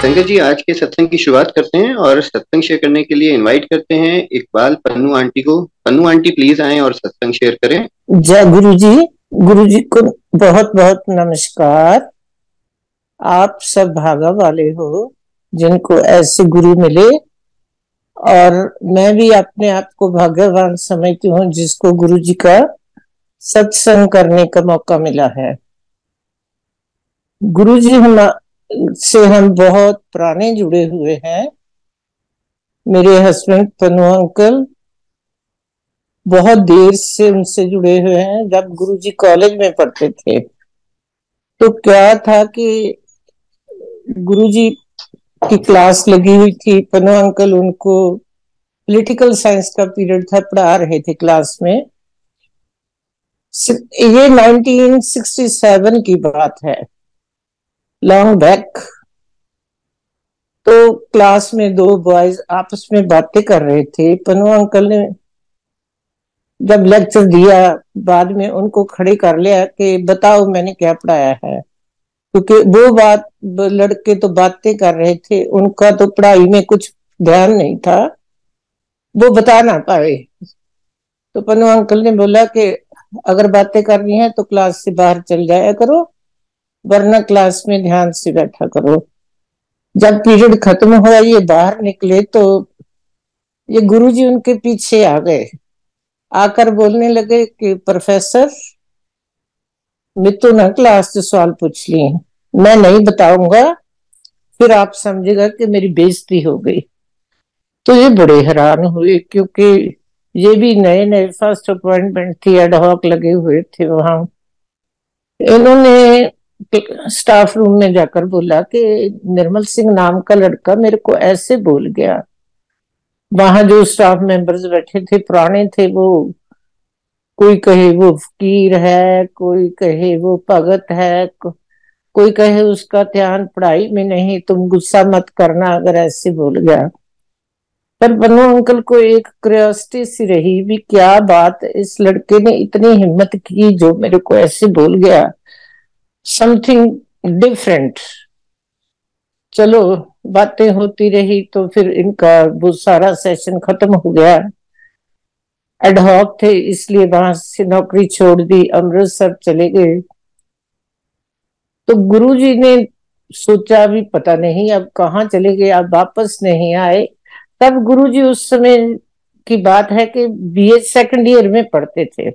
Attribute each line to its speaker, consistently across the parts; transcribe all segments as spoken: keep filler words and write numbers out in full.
Speaker 1: संगत जी, आज के सत्संग की शुरुआत करते हैं और सत्संग शेयर करने के लिए इनवाइट करते हैं इकबाल पन्नू आंटी को। पन्नू आंटी प्लीज आएं और सत्संग शेयर करें।
Speaker 2: जय गुरु जी। गुरु जी को बहुत बहुत नमस्कार। आप सब भागा वाले हो जिनको ऐसे गुरु मिले, और मैं भी अपने आप को भाग्यवान समझती हूँ जिसको गुरु जी का सत्संग करने का मौका मिला है। गुरु जी हम से हम बहुत पुराने जुड़े हुए हैं। मेरे हस्बैंड पन्नू अंकल बहुत देर से उनसे जुड़े हुए हैं। जब गुरु जी कॉलेज में पढ़ते थे तो क्या था कि गुरुजी की क्लास लगी हुई थी। पन्नू अंकल उनको पॉलिटिकल साइंस का पीरियड था, पढ़ा रहे थे क्लास में। ये उन्नीस सौ सरसठ की बात है, लॉन्ग बैक। तो क्लास में दो बॉयज आपस में बातें कर रहे थे। पन्नू अंकल ने जब लेक्चर दिया, बाद में उनको खड़े कर लिया कि बताओ मैंने क्या पढ़ाया है, क्योंकि वो बात लड़के तो बातें कर रहे थे, उनका तो पढ़ाई में कुछ ध्यान नहीं था, वो बता ना पाए। तो पन्नू अंकल ने बोला कि अगर बातें करनी है तो क्लास से बाहर चल जाया करो, वरना क्लास में ध्यान से बैठा करो। जब पीरियड खत्म हुआ, ये बाहर निकले तो ये गुरुजी उनके पीछे आ गए। आकर बोलने लगे कि प्रोफेसर मित्तू ना क्लास से सवाल पूछ लिए, मैं नहीं बताऊंगा, फिर आप समझेगा कि मेरी बेइज्जती हो गई। तो ये बड़े हैरान हुए, क्योंकि ये भी नए नए फर्स्ट अपॉइंटमेंट थी, एडहॉक लगे हुए थे वहां। इन्होंने स्टाफ रूम में जाकर बोला कि निर्मल सिंह नाम का लड़का मेरे को ऐसे बोल गया। वहां जो स्टाफ मेंबर्स बैठे थे पुराने थे, वो कोई कहे वो फकीर है, कोई कहे वो भगत है, कोई कहे उसका ध्यान पढ़ाई में नहीं, तुम गुस्सा मत करना अगर ऐसे बोल गया। पर पन्नू अंकल को एक क्यूरियोसिटी सी रही भी, क्या बात इस लड़के ने इतनी हिम्मत की जो मेरे को ऐसे बोल गया, समथिंग डिफरेंट। चलो बातें होती रही, तो फिर इनका वो सारा सेशन खत्म हो गया। एडहॉक थे इसलिए वहां से नौकरी छोड़ दी, अमृतसर चले गए। तो गुरुजी ने सोचा भी पता नहीं अब कहाँ चले गए, अब वापस नहीं आए। तब गुरुजी उस समय की बात है कि बीए सेकंड ईयर में पढ़ते थे।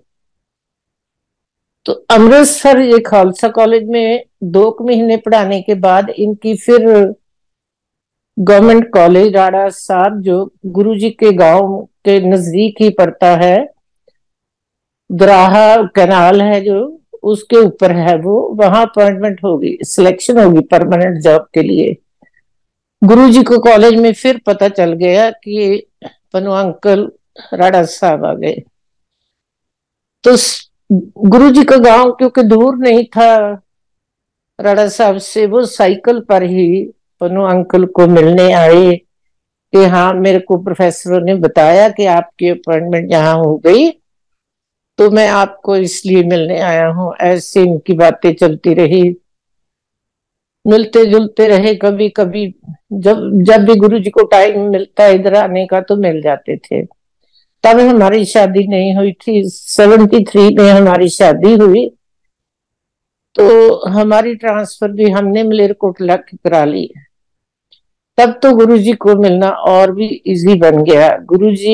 Speaker 2: तो अमृतसर ये खालसा कॉलेज में दो महीने पढ़ाने के बाद इनकी फिर गवर्नमेंट कॉलेज राड़ा साहब, जो गुरुजी के गांव के नजदीक ही पड़ता है, दराहा कैनाल है जो उसके ऊपर है, वो वहां अपॉइंटमेंट होगी, सिलेक्शन होगी परमानेंट जॉब के लिए। गुरुजी को कॉलेज में फिर पता चल गया कि पन्नू अंकल राड़ा साहब आ गए। तो गुरुजी का गांव क्योंकि दूर नहीं था राड़ा साहब से, वो साइकिल पर ही पन्नू अंकल को मिलने आए कि हाँ मेरे को प्रोफेसरों ने बताया कि आपकी अपॉइंटमेंट यहाँ हो गई, तो मैं आपको इसलिए मिलने आया हूँ। ऐसे इनकी बातें चलती रही, मिलते जुलते रहे। कभी कभी जब जब भी गुरुजी को टाइम मिलता इधर आने का तो मिल जाते थे। तब हमारी शादी नहीं हुई थी, सेवेंटी थ्री में हमारी शादी हुई, तो हमारी ट्रांसफर भी हमने मलेरकोटला की करा ली। तब तो गुरुजी को मिलना और भी इजी बन गया। गुरुजी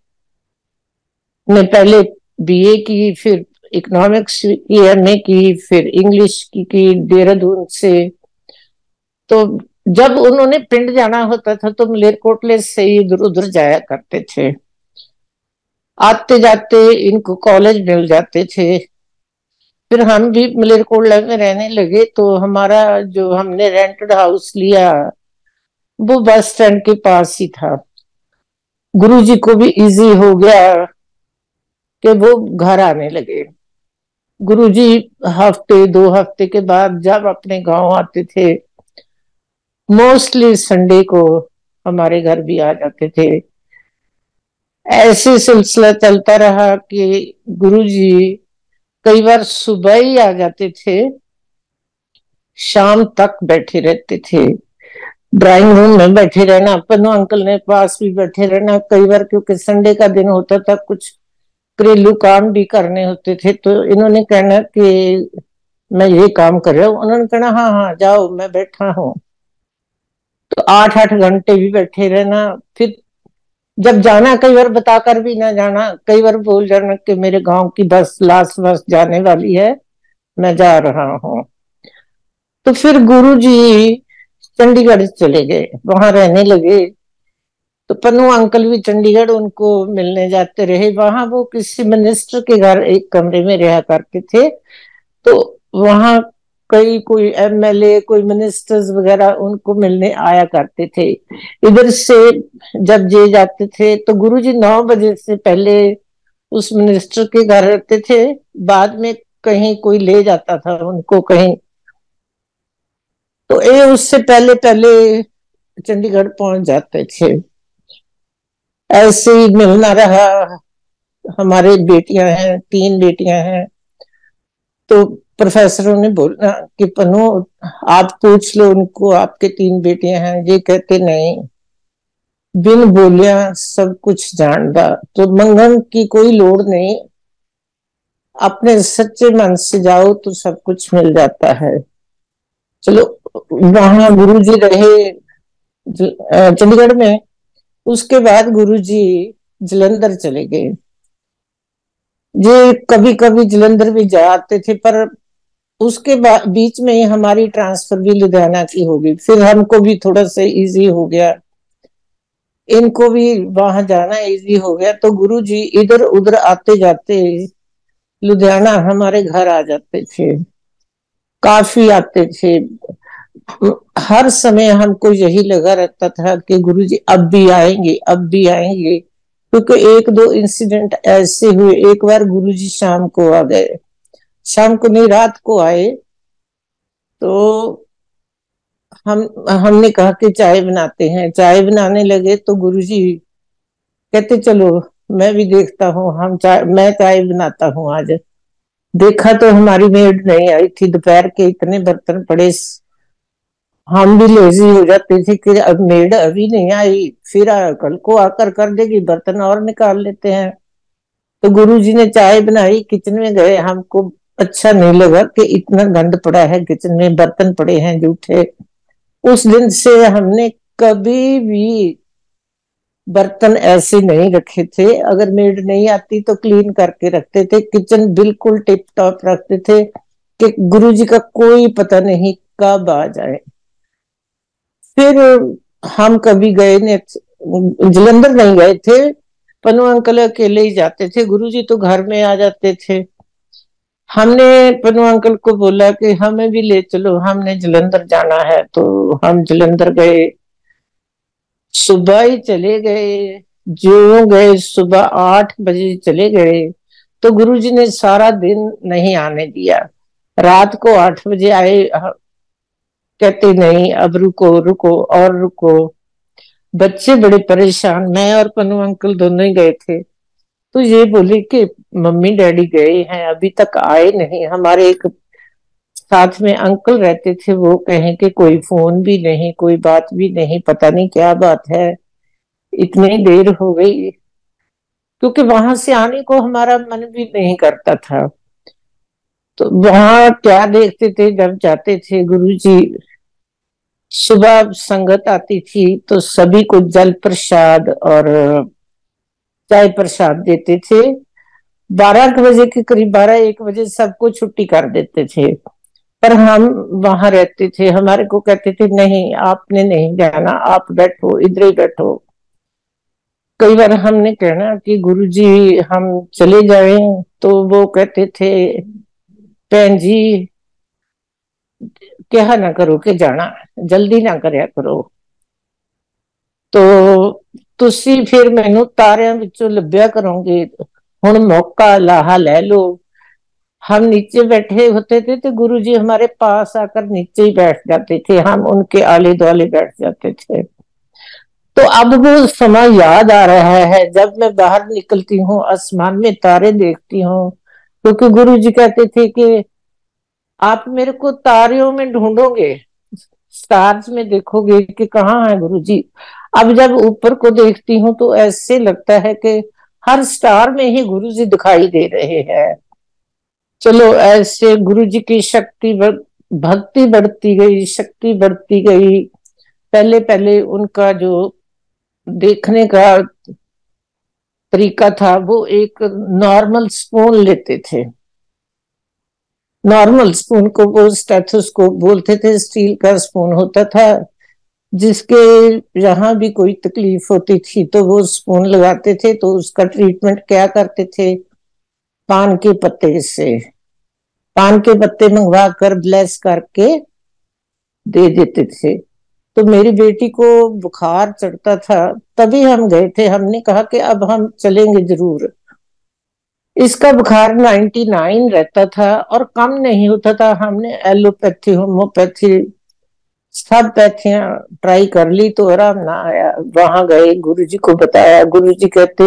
Speaker 2: ने पहले बीए की, फिर इकोनॉमिक्स की एमए की, फिर इंग्लिश की की देहरादून से। तो जब उन्होंने पिंड जाना होता था तो मलेरकोटले से ही इधर उधर जाया करते थे। आते जाते इनको कॉलेज मिल जाते थे। फिर हम भी मलेरकोटला में रहने लगे, तो हमारा जो हमने रेंटेड हाउस लिया वो बस स्टैंड के पास ही था। गुरुजी को भी इजी हो गया कि वो घर आने लगे। गुरुजी हफ्ते दो हफ्ते के बाद जब अपने गांव आते थे, मोस्टली संडे को हमारे घर भी आ जाते थे। ऐसे सिलसिला चलता रहा कि गुरुजी कई बार सुबह ही आ जाते थे, शाम तक बैठे रहते थे। ड्राइंग रूम में बैठे रहना, पन्नू अंकल ने पास भी बैठे रहना कई बार, क्योंकि संडे का दिन होता था, कुछ घरेलू काम भी करने होते थे, तो इन्होंने कहना कि मैं ये काम कर रहा हूँ, उन्होंने कहना हाँ हाँ जाओ मैं बैठा हूँ। तो आठ आठ घंटे भी बैठे रहना। फिर जब जाना कई बार बताकर भी ना जाना, कई बार बोल जाना कि मेरे गांव की बस लास्ट बस जाने वाली है, मैं जा रहा हूँ। तो फिर गुरु जी चंडीगढ़ चले गए, वहां रहने लगे। तो पन्नू अंकल भी चंडीगढ़ उनको मिलने जाते रहे, वहां वो किसी मिनिस्टर के घर एक कमरे में रहा करते थे। तो वहां कई कोई एमएलए कोई मिनिस्टर्स वगैरह उनको मिलने आया करते थे। इधर से जब जे जाते थे तो गुरुजी नौ बजे से पहले उस मिनिस्टर के घर रहते थे, बाद में कहीं कोई ले जाता था उनको कहीं। तो ये उससे पहले पहले चंडीगढ़ पहुंच जाते थे। ऐसे ही मिलना रहा। हमारे बेटियां हैं, तीन बेटियां हैं। तो प्रोफेसरों ने बोला कि पन्नू आप पूछ लो उनको, आपके तीन बेटियां हैं। ये कहते नहीं, बिन बोलिया सब कुछ जानता, तो मंगन की कोई लोड़ नहीं, अपने सच्चे मन से जाओ तो सब कुछ मिल जाता है। चलो, वहां गुरु जी रहे चंडीगढ़ में। उसके बाद गुरु जी जलंधर चले गए। ये कभी कभी जलंधर भी जाते थे, पर उसके बीच में ही हमारी ट्रांसफर भी लुधियाना की होगी, फिर हमको भी थोड़ा सा इजी हो गया, इनको भी वहां जाना इजी हो गया। तो गुरुजी इधर उधर आते जाते लुधियाना हमारे घर आ जाते थे, काफी आते थे। हर समय हमको यही लगा रहता था कि गुरुजी अब भी आएंगे, अब भी आएंगे। क्योंकि एक दो इंसिडेंट ऐसे हुए, एक बार गुरुजी शाम को आ गए, शाम को नहीं रात को आए। तो हम हमने कहा कि चाय बनाते हैं, चाय बनाने लगे तो गुरुजी कहते चलो मैं भी देखता हूँ, हम चाय मैं चाय बनाता हूँ आज। देखा तो हमारी मेड नहीं आई थी, दोपहर के इतने बर्तन पड़े। हम भी लेजी हो जाते थे कि अब मेड अभी नहीं आई, फिर कल को आकर कर देगी, बर्तन और निकाल लेते हैं। तो गुरुजी ने चाय बनाई, किचन में गए, हमको अच्छा नहीं लगा कि इतना गंद पड़ा है किचन में, बर्तन पड़े हैं जूठे। उस दिन से हमने कभी भी बर्तन ऐसे नहीं रखे थे, अगर मेड नहीं आती तो क्लीन करके रखते थे, किचन बिल्कुल टिप टॉप रखते थे कि गुरुजी का कोई पता नहीं कब आ जाए। फिर हम कभी गए ने जलंधर नहीं गए थे, पन्नू अंकल अकेले ही जाते थे, गुरुजी तो घर में आ जाते थे। हमने पन्नू अंकल को बोला कि हमें भी ले चलो, हमने जलंधर जाना है, तो हम जलंधर गए। सुबह ही चले गए, जो गए सुबह आठ बजे चले गए। तो गुरुजी ने सारा दिन नहीं आने दिया, रात को आठ बजे आए। कहते नहीं अब रुको रुको और रुको। बच्चे बड़े परेशान, मैं और पन्नू अंकल दोनों ही गए थे। तो ये बोले कि मम्मी डैडी गए हैं अभी तक आए नहीं। हमारे एक साथ में अंकल रहते थे, वो कहें कि कोई फोन भी नहीं, कोई बात भी नहीं, पता नहीं क्या बात है, इतनी देर हो गई। क्योंकि वहां से आने को हमारा मन भी नहीं करता था। तो वहां क्या देखते थे, जब जाते थे गुरुजी, सुबह संगत आती थी तो सभी को जल प्रसाद और चाय प्रसाद देते थे। बारह बजे के करीब, बारह एक बजे सबको छुट्टी कर देते थे। पर हम वहां रहते थे, हमारे को कहते थे नहीं आपने नहीं जाना, आप बैठो इधर ही बैठो। कई बार हमने कहना कि गुरुजी हम चले जाएं, तो वो कहते थे भैन जी क्या ना करो कि जाना, जल्दी ना करया करो। तो तुसी फिर मैनू तारियां विचों लभ्या करोगे, हुण मौका लाहा ले लो। हम नीचे बैठे होते थे तो गुरुजी हमारे पास आकर नीचे ही बैठ जाते थे, हम उनके आले दुआले बैठ जाते थे। तो अब वो समय याद आ रहा है, जब मैं बाहर निकलती हूँ आसमान में तारे देखती हूँ। क्योंकि गुरु जी कहते थे कि आप मेरे को तारों में ढूंढोगे, स्टार्स में देखोगे कि कहाँ है गुरुजी। अब जब ऊपर को देखती हूँ तो ऐसे लगता है कि हर स्टार में ही गुरुजी दिखाई दे रहे हैं। चलो ऐसे गुरुजी की शक्ति बढ़, भक्ति बढ़ती गई, शक्ति बढ़ती गई। पहले पहले उनका जो देखने का तरीका था, वो एक नॉर्मल स्पून लेते थे। नॉर्मल स्पून को वो स्टेथोस्कोप बोलते थे, स्टील का स्पून होता था। जिसके यहाँ भी कोई तकलीफ होती थी तो वो स्पून लगाते थे। तो उसका ट्रीटमेंट क्या करते थे, पान के पत्ते से, पान के पत्ते मंगवा कर ब्लेस करके दे देते थे। तो मेरी बेटी को बुखार चढ़ता था, तभी हम गए थे। हमने कहा कि अब हम चलेंगे जरूर। इसका बुखार नाइन्टी नाइन रहता था और कम नहीं होता था। हमने एलोपैथी, होम्योपैथी, सब पैथियां ट्राई कर ली तो आराम ना आया। वहां गए, गुरुजी को बताया। गुरुजी कहते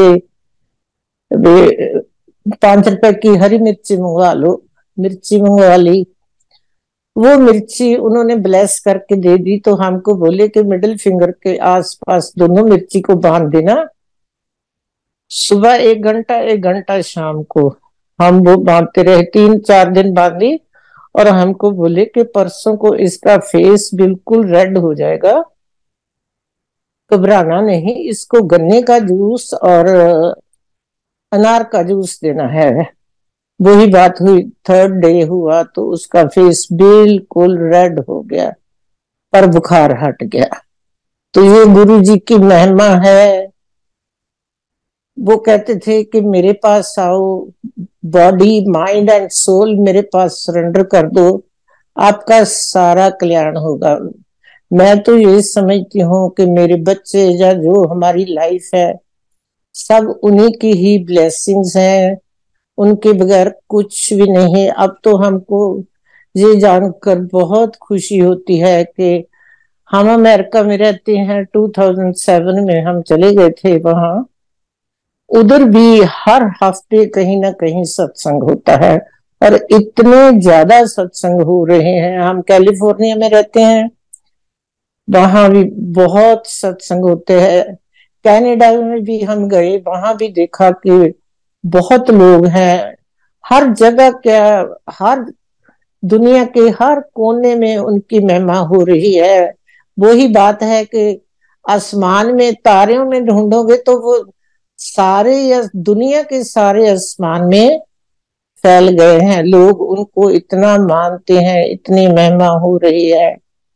Speaker 2: पांच रुपए की हरी मिर्ची मंगवा लो। मिर्ची मंगवा ली। वो मिर्ची उन्होंने ब्लेस करके दे दी। तो हमको बोले कि मिडिल फिंगर के आसपास दोनों मिर्ची को बांध देना, सुबह एक घंटा, एक घंटा शाम को। हम वो बांधते रहे, तीन चार दिन बांधी। और हमको बोले कि परसों को इसका फेस बिल्कुल रेड हो जाएगा, घबराना नहीं। इसको गन्ने का जूस और अनार का जूस देना है। वही बात हुई, थर्ड डे हुआ तो उसका फेस बिल्कुल रेड हो गया, पर बुखार हट गया। तो ये गुरु जी की महिमा है। वो कहते थे कि मेरे पास आओ, बॉडी माइंड एंड सोल मेरे पास सरेंडर कर दो, आपका सारा कल्याण होगा। मैं तो ये समझती हूँ कि मेरे बच्चे या जो हमारी लाइफ है, सब उन्हीं की ही ब्लेसिंग्स हैं। उनके बगैर कुछ भी नहीं। अब तो हमको ये जानकर बहुत खुशी होती है कि हम अमेरिका में रहते हैं। टू थाउज़ेंड सेवन में हम चले गए थे वहां। उधर भी हर हफ्ते कहीं ना कहीं सत्संग होता है और इतने ज्यादा सत्संग हो रहे हैं। हम कैलिफोर्निया में रहते हैं, वहां भी बहुत सत्संग होते हैं। कनाडा में भी हम गए, वहां भी देखा कि बहुत लोग हैं। हर जगह, क्या हर दुनिया के हर कोने में उनकी महिमा हो रही है। वही बात है कि आसमान में तारों में ढूंढोगे तो वो सारे या दुनिया के सारे आसमान में फैल गए हैं। लोग उनको इतना मानते हैं, इतनी महिमा हो रही है।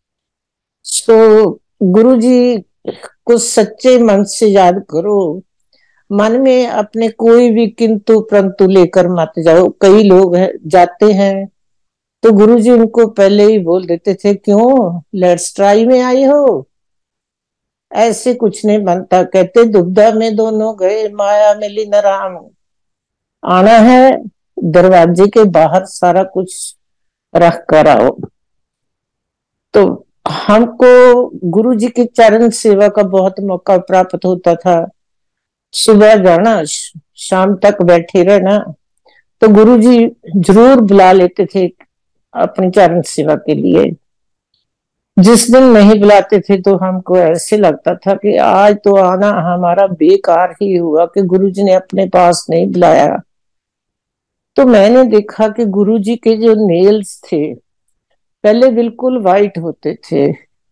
Speaker 2: तो गुरु जी को सच्चे मन से याद करो। मन में अपने कोई भी किंतु परंतु लेकर मत जाओ। कई लोग है, जाते हैं तो गुरुजी उनको पहले ही बोल देते थे, क्यों लेट्स ट्राई में आई हो, ऐसे कुछ नहीं बनता। कहते दुबदा में दोनों गए, माया मिली न राम। आना है दरवाजे के बाहर, सारा कुछ रख कर आओ। तो हमको गुरु जी के चरण सेवा का बहुत मौका प्राप्त होता था। सुबह जाना, शाम तक बैठे रहना। तो गुरु जी जरूर बुला लेते थे अपनी चरण सेवा के लिए। जिस दिन नहीं बुलाते थे तो हमको ऐसे लगता था कि आज तो आना हमारा बेकार ही हुआ कि गुरुजी ने अपने पास नहीं बुलाया। तो मैंने देखा कि गुरुजी के जो नेल्स थे पहले बिल्कुल वाइट होते थे,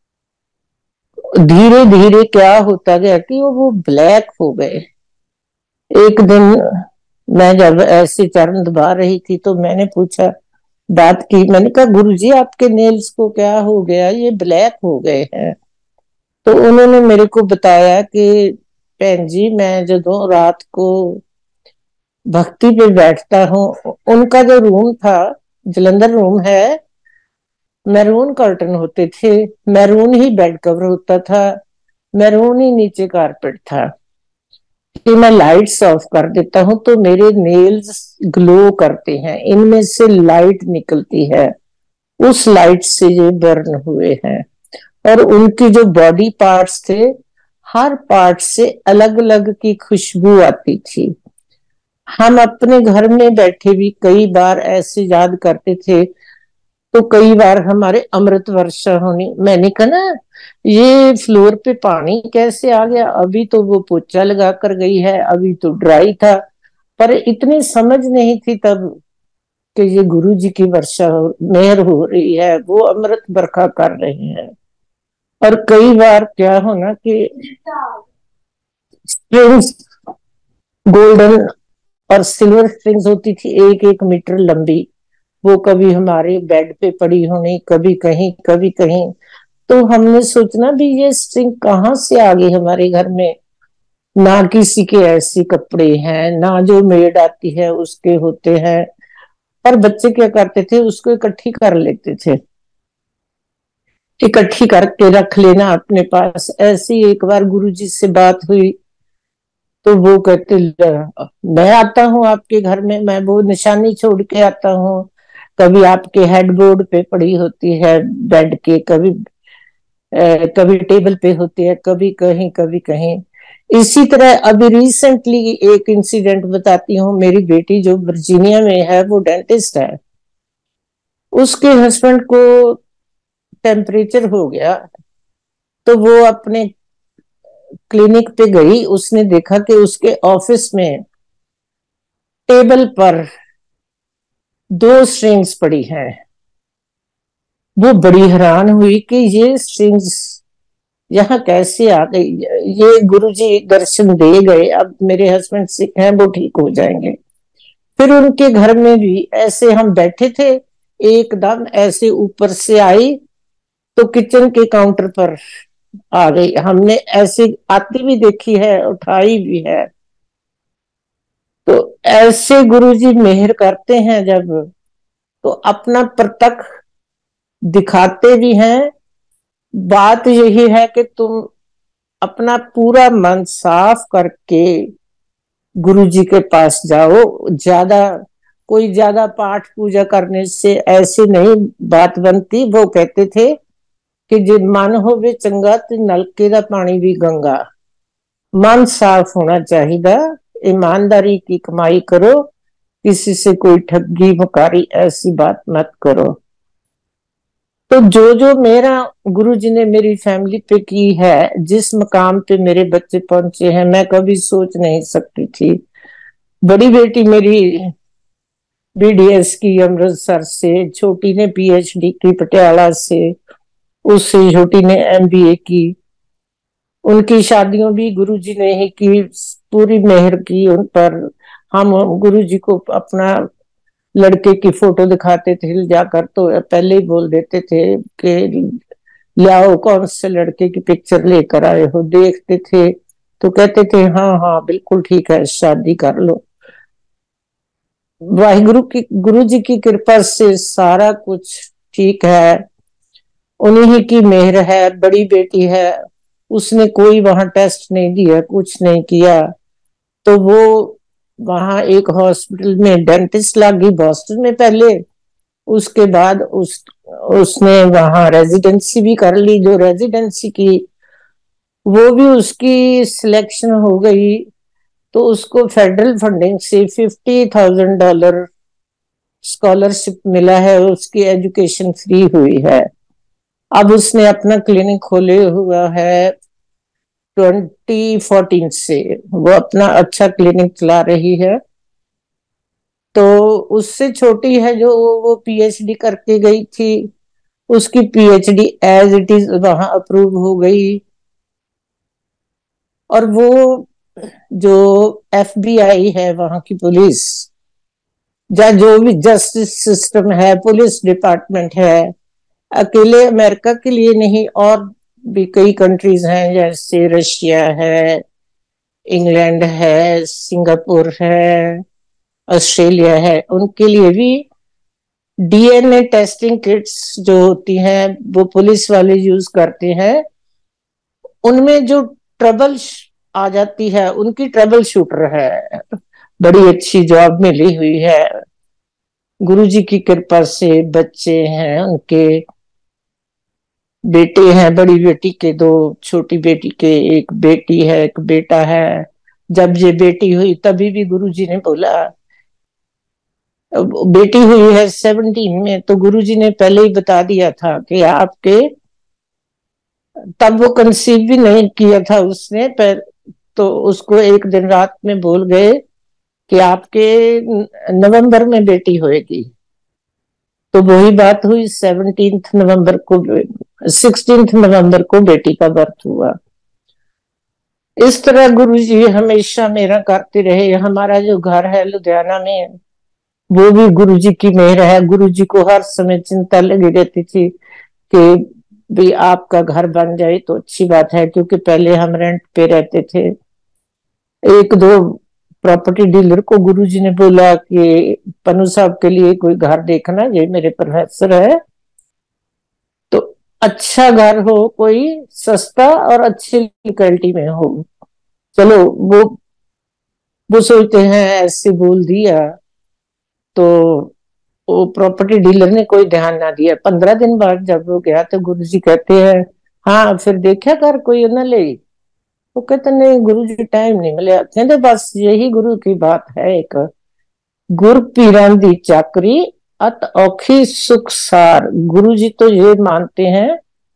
Speaker 2: धीरे धीरे क्या होता गया कि वो वो ब्लैक हो गए। एक दिन मैं जब ऐसे चरण दबा रही थी तो मैंने पूछा, बात की, मैंने कहा गुरुजी आपके नेल्स को क्या हो गया, ये ब्लैक हो गए हैं। तो उन्होंने मेरे को बताया कि बहन जी, मैं जब रात को भक्ति पे बैठता हूँ, उनका जो रूम था, जलंधर रूम है, मैरून कर्टन होते थे, मैरून ही बेड कवर होता था, मैरून ही नीचे कारपेट था। कि मैं लाइट्स ऑफ कर देता हूं तो मेरे नेल्स ग्लो करते हैं, इनमें से लाइट निकलती है, उस लाइट से ये बर्न हुए हैं। और उनकी जो बॉडी पार्ट्स थे, हर पार्ट से अलग अलग की खुशबू आती थी। हम अपने घर में बैठे भी कई बार ऐसे याद करते थे तो कई बार हमारे अमृत वर्षा होनी, मैंने कहा ना ये फ्लोर पे पानी कैसे आ गया, अभी तो वो पोछा लगा कर गई है, अभी तो ड्राई था, पर इतनी समझ नहीं थी तब कि ये गुरु जी की वर्षा हो, मेहर हो रही है, वो अमृत बरखा कर रहे हैं। और कई बार क्या होना कि स्ट्रिंग्स गोल्डन और सिल्वर स्ट्रिंग्स होती थी, एक एक मीटर लंबी, वो कभी हमारे बेड पे पड़ी होनी, कभी कहीं कभी कहीं। तो हमने सोचना भी ये स्ट्रिंग कहाँ से आ गई हमारे घर में, ना किसी के ऐसे कपड़े हैं, ना जो मेड आती है उसके होते हैं। पर बच्चे क्या करते थे, उसको इकट्ठी कर लेते थे, इकट्ठी करके रख लेना अपने पास। ऐसी एक बार गुरुजी से बात हुई तो वो कहते मैं आता हूँ आपके घर में, मैं वो निशानी छोड़ के आता हूँ, कभी आपके हेडबोर्ड पे पड़ी होती है बेड के, कभी ए, कभी टेबल पे होती है, कभी कहीं कभी कहीं। इसी तरह अभी रिसेंटली एक इंसिडेंट बताती हूँ। मेरी बेटी जो वर्जीनिया में है वो डेंटिस्ट है, उसके हस्बैंड को टेम्परेचर हो गया, तो वो अपने क्लिनिक पे गई, उसने देखा कि उसके ऑफिस में टेबल पर दो स्ट्रिंग्स पड़ी हैं। वो बड़ी हैरान हुई कि ये स्ट्रिंग्स यहाँ कैसे आ गई, ये गुरुजी दर्शन दे गए, अब मेरे हस्बैंड सिक हैं, वो ठीक हो जाएंगे। फिर उनके घर में भी ऐसे हम बैठे थे, एकदम ऐसे ऊपर से आई तो किचन के काउंटर पर आ गई। हमने ऐसे आती भी देखी है, उठाई भी है। तो ऐसे गुरुजी मेहर करते हैं जब, तो अपना प्रत्यक्ष दिखाते भी हैं। बात यही है कि तुम अपना पूरा मन साफ करके गुरु जी के पास जाओ। ज्यादा कोई ज्यादा पाठ पूजा करने से ऐसे नहीं बात बनती। वो कहते थे कि जे मन होवे चंगा तो नलके का पानी भी गंगा। मन साफ होना चाहिए, ईमानदारी की कमाई करो, किसी से कोई ठगी मुकारी ऐसी बात मत करो। तो जो जो मेरा गुरु जी ने मेरी फैमिली पे की है, जिस मकाम पे मेरे बच्चे पहुंचे हैं, मैं कभी सोच नहीं सकती थी। बड़ी बेटी मेरी बीडीएस की अमृतसर से, छोटी ने पीएचडी की पटियाला से, उससे छोटी ने एमबीए की। उनकी शादियों भी गुरु जी ने ही की, पूरी मेहर की उन पर। हम गुरु जी को अपना लड़के की फोटो दिखाते थे जाकर, तो पहले ही बोल देते थे कि लाओ कौन से लड़के की पिक्चर लेकर आए हो। देखते थे तो कहते थे हाँ हाँ बिल्कुल ठीक है, शादी कर लो। वाहिगुरु की, गुरु जी की कृपा से सारा कुछ ठीक है, उन्हीं की मेहर है। बड़ी बेटी है, उसने कोई वहां टेस्ट नहीं दिया, कुछ नहीं किया, तो वो वहां एक हॉस्पिटल में डेंटिस्ट लगी बॉस्टन में पहले। उसके बाद उस उसने वहां रेजिडेंसी भी कर ली। जो रेजिडेंसी की वो भी उसकी सिलेक्शन हो गई, तो उसको फेडरल फंडिंग से फिफ्टी थाउजेंड डॉलर स्कॉलरशिप मिला है, उसकी एजुकेशन फ्री हुई है। अब उसने अपना क्लिनिक खोले हुआ है ट्वेंटी फोर्टीन से, वो अपना अच्छा क्लिनिक चला रही है। तो उससे छोटी है जो वो पीएचडी करके गई थी, उसकी पीएचडी एज इट इज वहां अप्रूव हो गई। और वो जो एफबीआई है वहां की पुलिस, या जो भी जस्टिस सिस्टम है, पुलिस डिपार्टमेंट है, अकेले अमेरिका के लिए नहीं, और भी कई कंट्रीज हैं, जैसे रशिया है, इंग्लैंड है, सिंगापुर है, ऑस्ट्रेलिया है, उनके लिए भी डीएनए टेस्टिंग किट्स जो होती हैं वो पुलिस वाले यूज करते हैं। उनमें जो ट्रबल आ जाती है, उनकी ट्रबल शूटर है, बड़ी अच्छी जॉब मिली हुई है। गुरुजी की कृपा से बच्चे हैं उनके, बेटे हैं, बड़ी बेटी के दो, छोटी बेटी के एक बेटी है एक बेटा है। जब ये बेटी हुई तभी भी गुरुजी ने बोला बेटी हुई है सेवनटीन में, तो गुरुजी ने पहले ही बता दिया था कि आपके, तब वो कंसीव भी नहीं किया था उसने पर, तो उसको एक दिन रात में बोल गए कि आपके नवंबर में बेटी होएगी। तो वही बात हुई, सेवनटीन्थ नवंबर को, सिक्सटीन्थ नवंबर को बेटी का बर्थ हुआ। इस तरह गुरुजी हमेशा मेरा करते रहे। हमारा जो घर है लुधियाना में, वो भी गुरुजी की मेहर है। गुरुजी को हर समय चिंता लगी रहती थी कि भी आपका घर बन जाए तो अच्छी बात है, क्योंकि पहले हम रेंट पे रहते थे। एक दो प्रॉपर्टी डीलर को गुरुजी ने बोला कि पन्नू साहब के लिए कोई घर देखना, ये मेरे प्रोफेसर है, तो अच्छा घर हो, कोई सस्ता और अच्छी लोकेलिटी में हो। चलो, वो वो सोचते हैं ऐसे बोल दिया, तो वो प्रॉपर्टी डीलर ने कोई ध्यान ना दिया। पंद्रह दिन बाद जब वो गया तो गुरुजी कहते हैं, हाँ फिर देखा कर कोई न ले। वो कहते नहीं गुरुजी, टाइम नहीं मिले। कहते बस यही गुरु की बात है एक, गुर पीरां दी चाकरी अत औखी सुख सार। गुरुजी तो ये मानते हैं,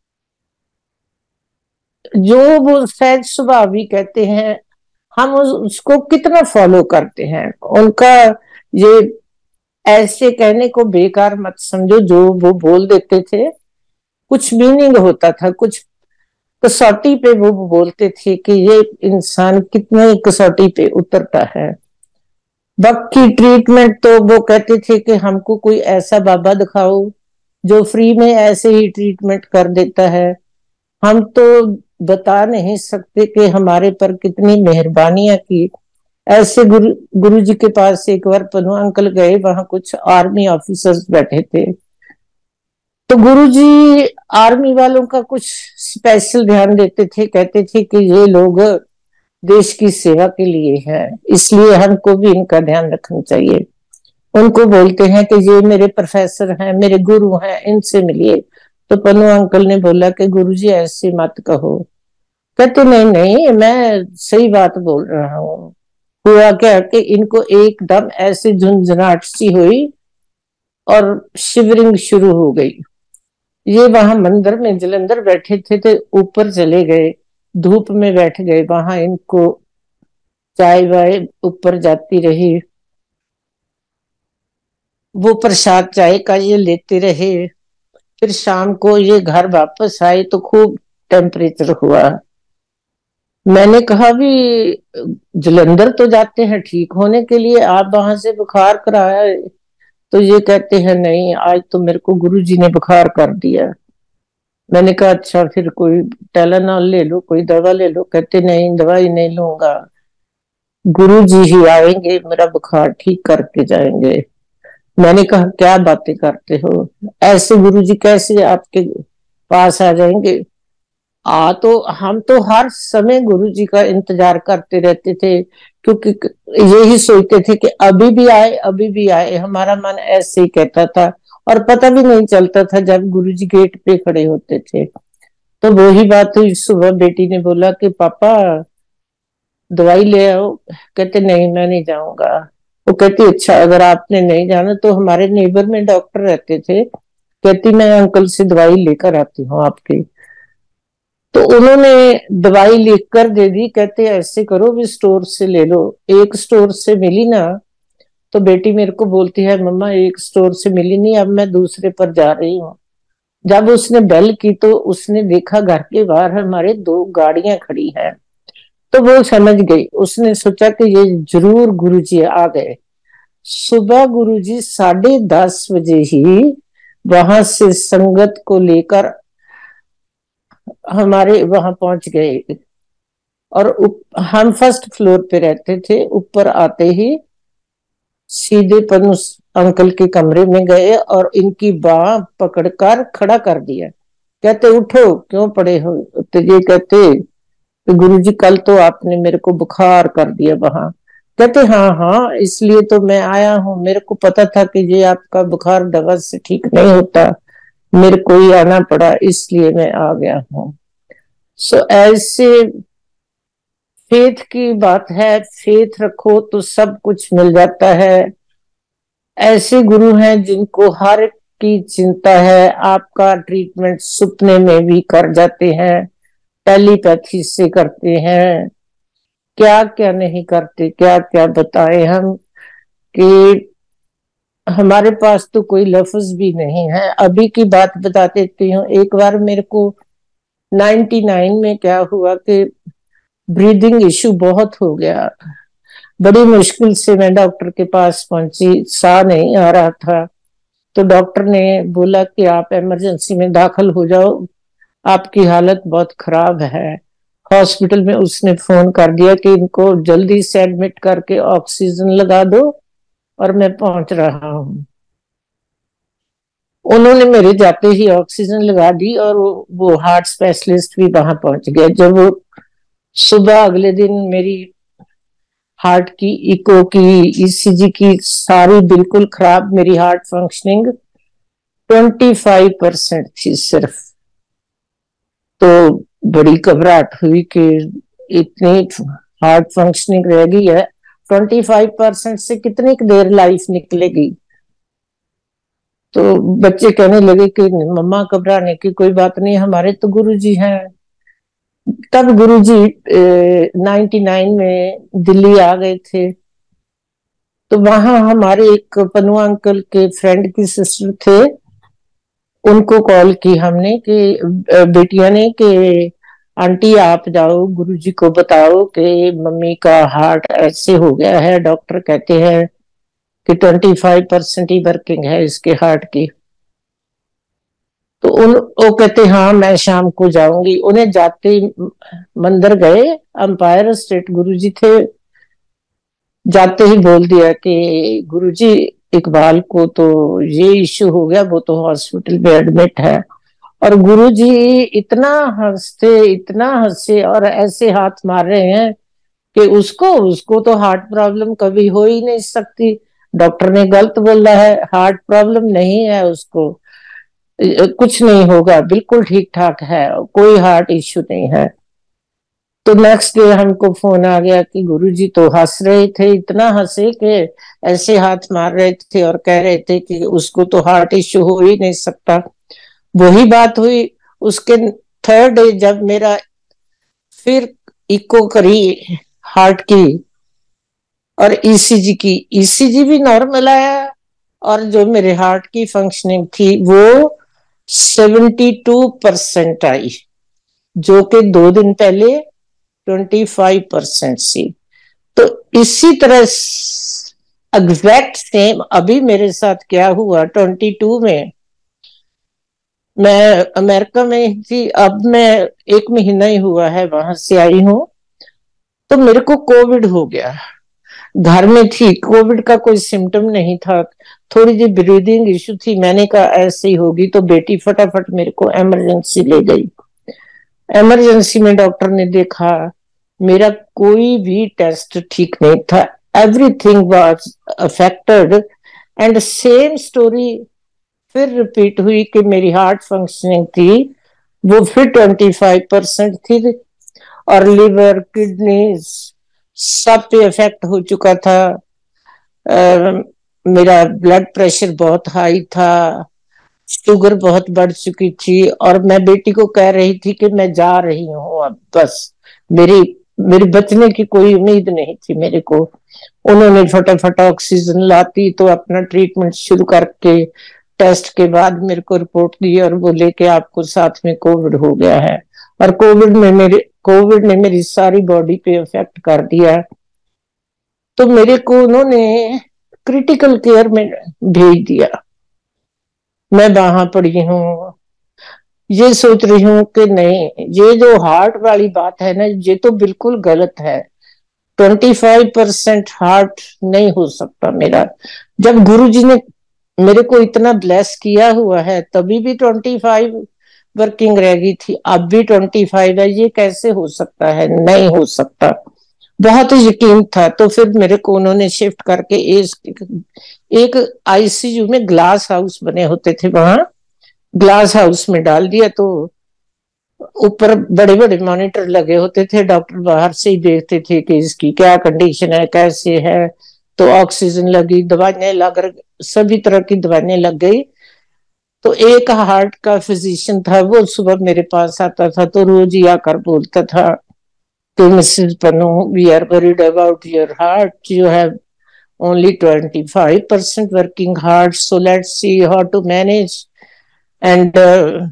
Speaker 2: जो वो सहज स्वभाव भी कहते हैं, हम उस, उसको कितना फॉलो करते हैं। उनका ये ऐसे कहने को बेकार मत समझो, जो वो बोल देते थे कुछ मीनिंग होता था, कुछ कसौटी पे वो बोलते थे कि ये इंसान कितने कसौटी पे उतरता है। वक्त की ट्रीटमेंट तो वो कहते थे कि हमको कोई ऐसा बाबा दिखाओ जो फ्री में ऐसे ही ट्रीटमेंट कर देता है। हम तो बता नहीं सकते कि हमारे पर कितनी मेहरबानियां की। ऐसे गुरु गुरु जी के पास एक बार पन्नू अंकल गए, वहां कुछ आर्मी ऑफिसर्स बैठे थे। तो गुरुजी आर्मी वालों का कुछ स्पेशल ध्यान देते थे, कहते थे कि ये लोग देश की सेवा के लिए हैं, इसलिए हमको भी इनका ध्यान रखना चाहिए। उनको बोलते हैं कि ये मेरे प्रोफेसर हैं, मेरे गुरु हैं, इनसे मिलिए। तो पन्नू अंकल ने बोला कि गुरुजी ऐसे मत कहो। कहते नहीं नहीं, मैं सही बात बोल रहा हूँ। हुआ क्या कि इनको एकदम ऐसे झुंझुनाहट सी हुई और शिवरिंग शुरू हो गई। ये वहां मंदिर में जलंधर बैठे थे, तो ऊपर चले गए, धूप में बैठ गए। वहां इनको चाय वाय ऊपर जाती रही, वो प्रसाद चाय का ये लेते रहे। फिर शाम को ये घर वापस आए तो खूब टेम्परेचर हुआ। मैंने कहा भी जलंधर तो जाते हैं ठीक होने के लिए, आप वहां से बुखार कराया है? तो ये कहते हैं नहीं, आज तो मेरे को गुरुजी ने बुखार कर दिया। मैंने कहा अच्छा फिर कोई टेलानॉल ले लो, कोई दवा ले लो। कहते नहीं, दवाई नहीं लूंगा, गुरुजी ही आएंगे मेरा बुखार ठीक करके जाएंगे। मैंने कहा क्या बातें करते हो, ऐसे गुरुजी कैसे आपके पास आ जाएंगे? आ तो हम तो हर समय गुरुजी का इंतजार करते रहते थे, क्योंकि यही सोचते थे कि अभी भी आए, अभी भी आए। हमारा मन ऐसे ही कहता था, और पता भी नहीं चलता था जब गुरुजी गेट पे खड़े होते थे। तो वही बात हुई, सुबह बेटी ने बोला कि पापा दवाई ले आओ। कहते नहीं मैं नहीं जाऊंगा। वो कहती अच्छा अगर आपने नहीं जाना तो हमारे नेबर में डॉक्टर रहते थे, कहती मैं अंकल से दवाई लेकर आती हूँ आपकी। तो उन्होंने दवाई लिखकर दे दी, कहते ऐसे करो भी स्टोर से ले लो। एक स्टोर से मिली ना, तो बेटी मेरे को बोलती है मम्मा एक स्टोर से मिली नहीं, अब मैं दूसरे पर जा रही हूँ। जब उसने बेल की तो उसने देखा घर के बाहर हमारे दो गाड़ियां खड़ी हैं। तो वो समझ गई, उसने सोचा कि ये जरूर गुरुजी आ गए। सुबह गुरुजी साढ़े दस बजे ही वहां से संगत को लेकर हमारे वहां पहुंच गए। और उप, हम फर्स्ट फ्लोर पे रहते थे। ऊपर आते ही सीधे पन्नू अंकल के कमरे में गए और इनकी बाह पकड़कर खड़ा कर दिया। कहते उठो, क्यों पड़े हो? तो ये कहते गुरुजी कल तो आपने मेरे को बुखार कर दिया वहां। कहते हाँ हाँ, इसलिए तो मैं आया हूँ, मेरे को पता था कि ये आपका बुखार दवा से ठीक नहीं होता, मेरे को ही आना पड़ा, इसलिए मैं आ गया हूँ। सो ऐसे फेथ की बात है, फेथ रखो तो सब कुछ मिल जाता है। ऐसे गुरु हैं जिनको हर की चिंता है, आपका ट्रीटमेंट सपने में भी कर जाते हैं, टेलीपैथी से करते हैं, क्या क्या नहीं करते, क्या क्या बताएं हम कि हमारे पास तो कोई लफ्ज भी नहीं है। अभी की बात बता देती हूँ। एक बार मेरे को नाइन्टी नाइन में क्या हुआ कि ब्रीदिंग इश्यू बहुत हो गया, बड़ी मुश्किल से मैं डॉक्टर के पास पहुंची, साह नहीं आ रहा था। तो डॉक्टर ने बोला कि आप इमरजेंसी में दाखिल हो जाओ, आपकी हालत बहुत खराब है। हॉस्पिटल में उसने फोन कर दिया कि इनको जल्दी से एडमिट करके ऑक्सीजन लगा दो, और मैं पहुंच रहा हूँ। उन्होंने मेरे जाते ही ऑक्सीजन लगा दी, और वो, वो हार्ट स्पेशलिस्ट भी वहां पहुंच गया। जब वो सुबह अगले दिन मेरी हार्ट की इको की, ईसीजी की सारी बिल्कुल खराब, मेरी heart functioning twenty five percent थी सिर्फ। तो बड़ी घबराहट हुई कि इतनी हार्ट फंक्शनिंग रह गई है, ट्वेंटी फाइव परसेंट से कितनी देर लाइफ निकलेगी। तो बच्चे कहने लगे कि मम्मा घबराने की कोई बात नहीं, हमारे तो गुरुजी हैं। तब गुरुजी नाइन्टी नाइन में दिल्ली आ गए थे। तो वहां हमारे एक पनुआ अंकल के फ्रेंड की सिस्टर थे, उनको कॉल की हमने कि बेटिया ने कि आंटी आप जाओ गुरुजी को बताओ कि मम्मी का हार्ट ऐसे हो गया है, डॉक्टर कहते हैं कि ट्वेंटी फाइव परसेंट ही वर्किंग है इसके हार्ट की। तो उन वो कहते हाँ मैं शाम को जाऊंगी। उन्हें जाते मंदिर गए, अंपायर स्टेट गुरुजी थे, जाते ही बोल दिया कि गुरुजी इकबाल को तो ये इश्यू हो गया, वो तो हॉस्पिटल में एडमिट है। और गुरुजी इतना हंसते, इतना हंसे और ऐसे हाथ मार रहे हैं कि उसको उसको तो हार्ट प्रॉब्लम कभी हो ही नहीं सकती, डॉक्टर ने गलत बोला है, हार्ट प्रॉब्लम नहीं है उसको, कुछ नहीं होगा, बिल्कुल ठीक ठाक है, कोई हार्ट इश्यू नहीं है। तो नेक्स्ट डे हमको फोन आ गया कि गुरुजी तो हंस रहे थे, इतना हंसे कि ऐसे हाथ मार रहे थे और कह रहे थे कि उसको तो हार्ट इश्यू हो ही नहीं सकता। वही बात हुई। उसके थर्ड डे जब मेरा फिर इको करी हार्ट की और ईसीजी की, ईसीजी भी नॉर्मल आया, और जो मेरे हार्ट की फंक्शनिंग थी वो सेवेंटी टू परसेंट आई, जो कि दो दिन पहले ट्वेंटी फाइव परसेंट सी। तो इसी तरह एग्जैक्ट सेम अभी मेरे साथ क्या हुआ, ट्वेंटी टू में मैं अमेरिका में थी, अब मैं एक महीना ही हुआ है वहां से आई हूं। तो मेरे को कोविड हो गया, घर में थी, कोविड का कोई सिम्टम नहीं था, थोड़ी सी ब्रीदिंग इशू थी। मैंने कहा ऐसे ही होगी, तो बेटी फटाफट मेरे को इमरजेंसी ले गई। इमरजेंसी में डॉक्टर ने देखा, मेरा कोई भी टेस्ट ठीक नहीं था, everything was affected. And same story फिर रिपीट हुई कि मेरी हार्ट फंक्शनिंग थी वो फिर ट्वेंटी फाइव परसेंट थी, और लिवर, किडनी सब पे इफेक्ट हो चुका था। आ, मेरा ब्लड प्रेशर बहुत हाई था, शुगर बहुत बढ़ चुकी थी, और मैं बेटी को कह रही थी कि मैं जा रही हूँ अब, बस मेरी मेरे बचने की कोई उम्मीद नहीं थी मेरे को। उन्होंने फटाफट ऑक्सीजन लाती तो अपना ट्रीटमेंट शुरू करके टेस्ट के बाद मेरे को रिपोर्ट दी और बोले कि आपको साथ में कोविड हो गया है। और कोविड में मेरे कोविड ने मेरी सारी बॉडी पे इफेक्ट कर दिया। तो मेरे को उन्होंने क्रिटिकल केयर में भेज दिया। मैं वहां पड़ी हूँ, ये सोच रही हूँ कि नहीं, ये जो हार्ट वाली बात है ना, ये तो बिल्कुल गलत है। ट्वेंटी फाइव परसेंट हार्ट नहीं हो सकता मेरा। जब गुरुजी ने मेरे को इतना ब्लेस किया हुआ है, तभी भी ट्वेंटी फाइव वर्किंग रह गई थी, अब भी ट्वेंटी फाइव है, ये कैसे हो सकता है? नहीं हो सकता। बहुत यकीन था। तो फिर मेरे को उन्होंने शिफ्ट करके एक, एक आईसीयू में ग्लास हाउस बने होते थे, वहां ग्लास हाउस में डाल दिया। तो ऊपर बड़े बड़े मॉनिटर लगे होते थे, डॉक्टर बाहर से ही देखते थे कि इसकी क्या कंडीशन है, कैसे है। तो ऑक्सीजन लगी, दवाइयां लग सभी तरह की दवाइयां लग गई। तो एक हार्ट का फिजिशियन था, वो सुबह मेरे पास आता था, तो रोज ही आकर बोलता था कि Mrs Pannu, we are worried about your heart, you have only twenty-five percent working heart, so let's see how to manage, and uh,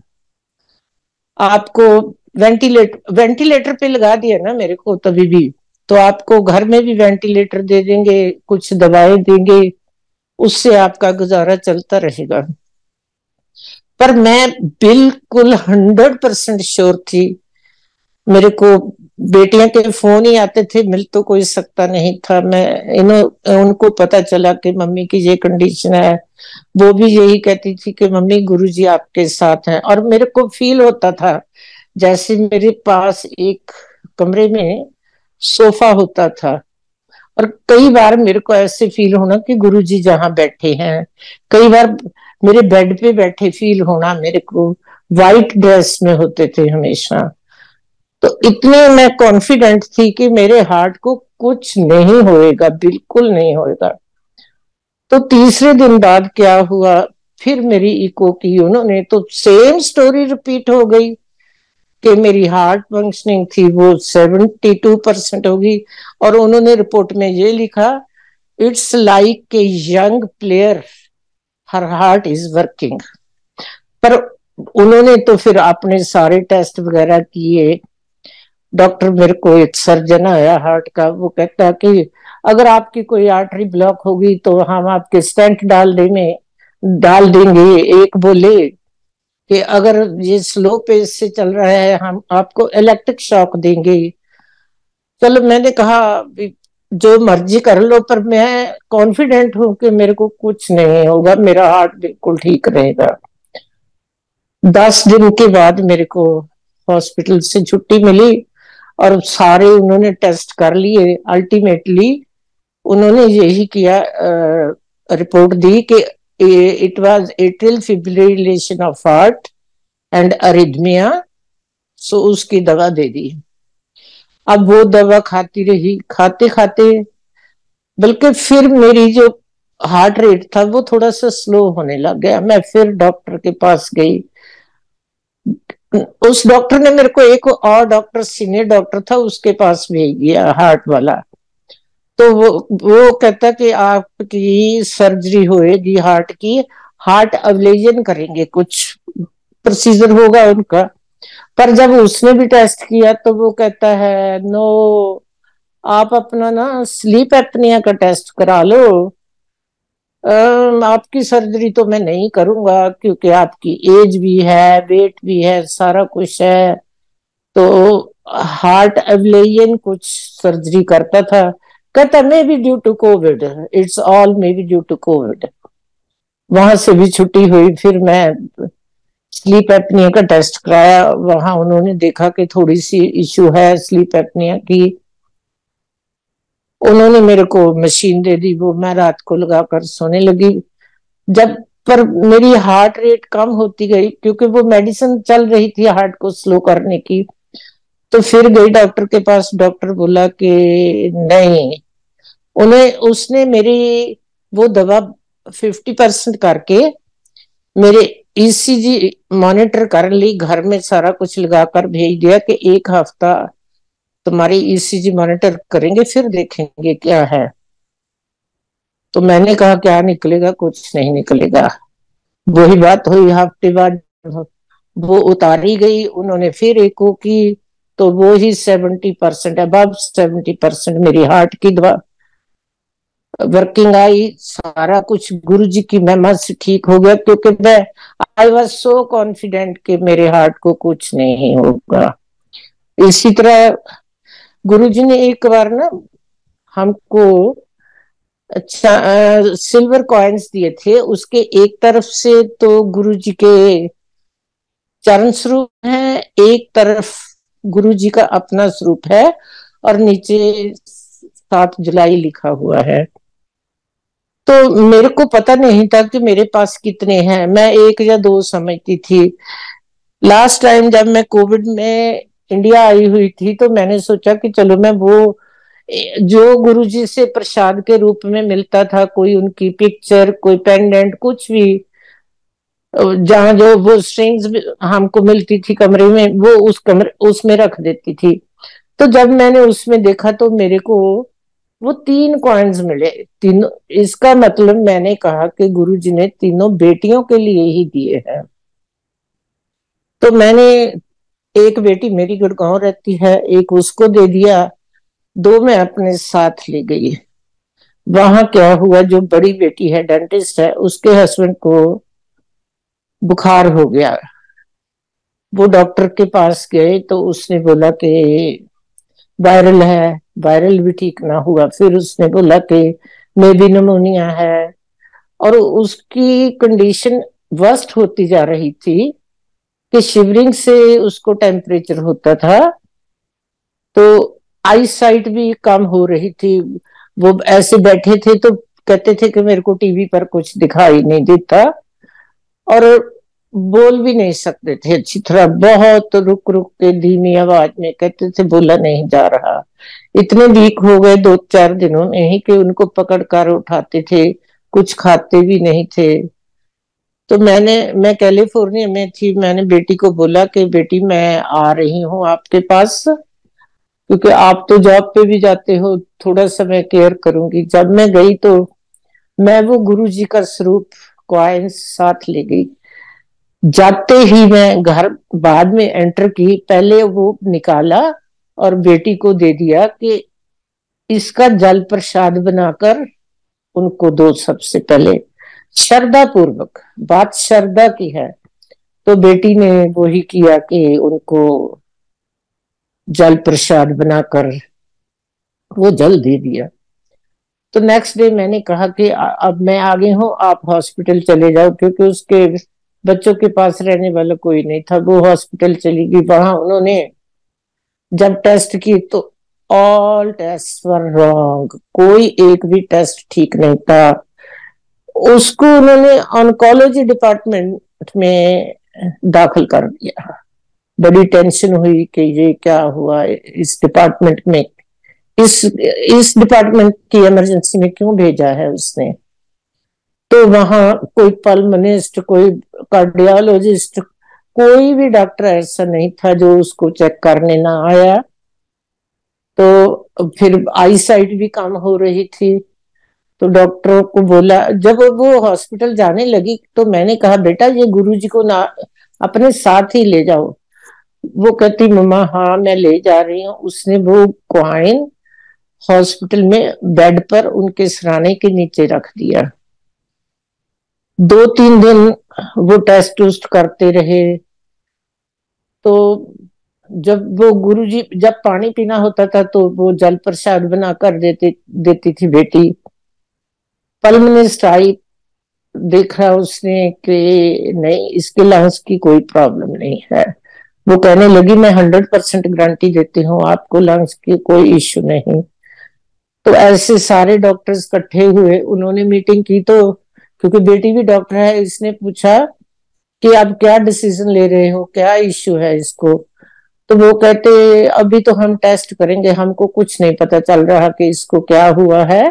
Speaker 2: आपको वेंटिलेटर वेंटिलेटर पे लगा दिया ना मेरे को तभी भी, तो आपको घर में भी वेंटिलेटर दे देंगे, कुछ दवाएं देंगे, उससे आपका गुजारा चलता रहेगा। पर मैं बिल्कुल हंड्रेड परसेंट श्योर थी। मेरे को बेटियां के फोन ही आते थे, मिल तो कोई सकता नहीं था। मैं इन्हों उनको पता चला कि मम्मी की ये कंडीशन है, वो भी यही कहती थी कि मम्मी गुरुजी आपके साथ हैं। और मेरे को फील होता था जैसे मेरे पास एक कमरे में सोफा होता था, और कई बार मेरे को ऐसे फील होना कि गुरुजी जहां बैठे हैं। कई बार मेरे बेड पे बैठे फील होना मेरे को। वाइट ड्रेस में होते थे हमेशा। तो इतने मैं कॉन्फिडेंट थी कि मेरे हार्ट को कुछ नहीं होएगा, बिल्कुल नहीं होएगा। तो तीसरे दिन बाद क्या हुआ, फिर मेरी इको की उन्होंने, तो सेम स्टोरी रिपीट हो गई कि मेरी हार्ट फंक्शनिंग थी वो सेवेंटी टू परसेंट होगी। और उन्होंने रिपोर्ट में ये लिखा, it's like a young player, her heart is working. पर उन्होंने तो फिर अपने सारे टेस्ट वगैरह किए। डॉक्टर, मेरे को एक सर्जन आया हार्ट का, वो कहता है कि अगर आपकी कोई आर्टरी ब्लॉक होगी तो हम आपके स्टेंट डाल देंगे डाल देंगे एक बोले कि अगर ये स्लो पेस से चल रहा है हम आपको इलेक्ट्रिक शॉक देंगे। चलो, मैंने कहा जो मर्जी कर लो, पर मैं कॉन्फिडेंट हूं कि मेरे को कुछ नहीं होगा, मेरा हार्ट बिल्कुल ठीक रहेगा। दस दिन के बाद मेरे को हॉस्पिटल से छुट्टी मिली और सारे उन्होंने टेस्ट कर लिए। अल्टीमेटली उन्होंने यही किया, रिपोर्ट दी कि it was atrial fibrillation of heart and arrhythmia. So उसकी दवा दे दी। अब वो दवा खाती रही, खाते खाते बल्कि फिर मेरी जो हार्ट रेट था वो थोड़ा सा स्लो होने लग गया। मैं फिर डॉक्टर के पास गई। उस डॉक्टर ने मेरे को, एक और डॉक्टर सीनियर डॉक्टर था, उसके पास भेज दिया, हार्ट वाला। तो वो वो कहता कि आपकी सर्जरी होएगी हार्ट की, हार्ट अब्लेजन करेंगे, कुछ प्रोसीजर होगा उनका। पर जब उसने भी टेस्ट किया तो वो कहता है, नो, आप अपना ना स्लीप एपनिया का टेस्ट करा लो। आपकी सर्जरी तो मैं नहीं करूंगा क्योंकि आपकी एज भी है, वेट भी है, सारा कुछ है। तो हार्ट एब्लेजन कुछ सर्जरी करता था। कहता maybe due to Covid, it's all maybe due to Covid. वहां से भी छुट्टी हुई। फिर मैं स्लीप एपनिया का टेस्ट कराया। वहां उन्होंने देखा कि थोड़ी सी इश्यू है स्लीप एपनिया की। उन्होंने मेरे को मशीन दे दी, वो मैं रात को लगाकर सोने लगी। जब पर मेरी हार्ट रेट कम होती गई क्योंकि वो मेडिसिन चल रही थी हार्ट को स्लो करने की। तो फिर गई डॉक्टर के पास। डॉक्टर बोला कि नहीं, उन्हें उसने मेरी वो दवा फिफ्टी परसेंट करके मेरे ईसीजी मॉनिटर कर ली, घर में सारा कुछ लगाकर भेज दिया कि एक हफ्ता तुम्हारी ईसीजी मॉनिटर करेंगे, फिर देखेंगे क्या है। तो मैंने कहा क्या निकलेगा, कुछ नहीं निकलेगा। वही बात हुई, हफ्ते बाद वो उतारी गई, उन्होंने फिर एको की, तो वो ही सेवेंटी परसेंट अब सेवेंटी परसेंट मेरी हार्ट की दवा वर्किंग आई। सारा कुछ गुरु जी की महिमा से ठीक हो गया क्योंकि मैं आई वॉज सो कॉन्फिडेंट कि मेरे हार्ट को कुछ नहीं होगा। इसी तरह गुरु जी ने एक बार ना हमको अच्छा सिल्वर कॉइन्स दिए थे। उसके एक तरफ से तो गुरु जी के चरण स्वरूप है, एक तरफ गुरु जी का अपना स्वरूप है, और नीचे सात जुलाई लिखा हुआ है। तो मेरे को पता नहीं था कि मेरे पास कितने हैं, मैं एक या दो समझती थी। लास्ट टाइम जब मैं कोविड में इंडिया आई हुई थी तो मैंने सोचा कि चलो मैं वो जो गुरुजी से प्रसाद के रूप में मिलता था, कोई उनकी पिक्चर, कोई पेंडेंट, कुछ भी, जहां जो वो स्ट्रिंग्स हमको मिलती थी कमरे में, वो उस कमरे उसमें रख देती थी। तो जब मैंने उसमें देखा तो मेरे को वो तीन कॉइन्स मिले, तीनों। इसका मतलब मैंने कहा कि गुरुजी ने तीनों बेटियों के लिए ही दिए हैं। तो मैंने, एक बेटी मेरी गुड़गांव रहती है, एक उसको दे दिया, दो मैं अपने साथ ले गई। वहां क्या हुआ, जो बड़ी बेटी है डेंटिस्ट है, उसके हस्बैंड को बुखार हो गया। वो डॉक्टर के पास गए तो उसने बोला कि वायरल है। वायरल भी ठीक ना हुआ, फिर उसने बोला कि मे बी निमोनिया है। और उसकी कंडीशन वर्स्ट होती जा रही थी कि शिवरिंग से उसको टेम्परेचर होता था, तो आई साइट भी कम हो रही थी। वो ऐसे बैठे थे तो कहते थे कि मेरे को टीवी पर कुछ दिखाई नहीं देता, और बोल भी नहीं सकते थे अच्छी तरह, बहुत रुक रुक के धीमी आवाज में कहते थे, बोला नहीं जा रहा। इतने वीक हो गए दो चार दिनों में ही कि उनको पकड़ कर उठाते थे, कुछ खाते भी नहीं थे। तो मैंने मैं कैलिफोर्निया में थी, मैंने बेटी को बोला कि बेटी मैं आ रही हूँ आपके पास, क्योंकि आप तो जॉब पे भी जाते हो, थोड़ा सा मैं केयर करूंगी। जब मैं गई तो मैं वो गुरु जी का स्वरूप कॉइन्स साथ ले गई। जाते ही मैं घर बाद में एंटर की, पहले वो निकाला और बेटी को दे दिया कि इसका जल प्रसाद बनाकर उनको दो। सबसे पहले श्रद्धा पूर्वक, बात श्रद्धा की है, तो बेटी ने वही किया कि उनको जल प्रसाद बनाकर वो जल दे दिया। तो नेक्स्ट डे मैंने कहा कि अब मैं आ गई हूँ, आप हॉस्पिटल चले जाओ, क्योंकि उसके बच्चों के पास रहने वाला कोई नहीं था। वो हॉस्पिटल चली गई। वहां उन्होंने जब टेस्ट की तो ऑल टेस्ट वर रॉन्ग, कोई एक भी टेस्ट ठीक नहीं था। उसको उन्होंने ऑन्कोलॉजी डिपार्टमेंट में दाखिल कर दिया। बड़ी टेंशन हुई कि ये क्या हुआ इस डिपार्टमेंट में, इस इस डिपार्टमेंट की इमरजेंसी में क्यों भेजा है उसने। तो वहां कोई पल्मोनिस्ट, कोई कार्डियोलॉजिस्ट, कोई भी डॉक्टर ऐसा नहीं था जो उसको चेक करने ना आया। तो फिर आई साइट भी कम हो रही थी। तो डॉक्टरों को बोला, जब वो हॉस्पिटल जाने लगी तो मैंने कहा, बेटा ये गुरुजी को ना अपने साथ ही ले जाओ। वो कहती, मम्मा हाँ मैं ले जा रही हूँ। उसने वो कॉइन हॉस्पिटल में बेड पर उनके सराने के नीचे रख दिया। दो तीन दिन वो टेस्ट टूस्ट करते रहे। तो जब वो गुरुजी, जब पानी पीना होता था तो वो जल प्रसाद बना कर देती देती थी बेटी। पल्मोनिस्ट आई, देखा उसने कि नहीं, इसके लंग्स की कोई प्रॉब्लम नहीं है। वो कहने लगी, मैं हंड्रेड परसेंट गारंटी देती हूँ आपको, लंग्स की कोई इश्यू नहीं। तो ऐसे सारे डॉक्टर्स इकट्ठे हुए, उन्होंने मीटिंग की। तो क्योंकि बेटी भी डॉक्टर है, इसने पूछा कि आप क्या डिसीजन ले रहे हो, क्या इश्यू है इसको। तो वो कहते, अभी तो हम टेस्ट करेंगे, हमको कुछ नहीं पता चल रहा कि इसको क्या हुआ है।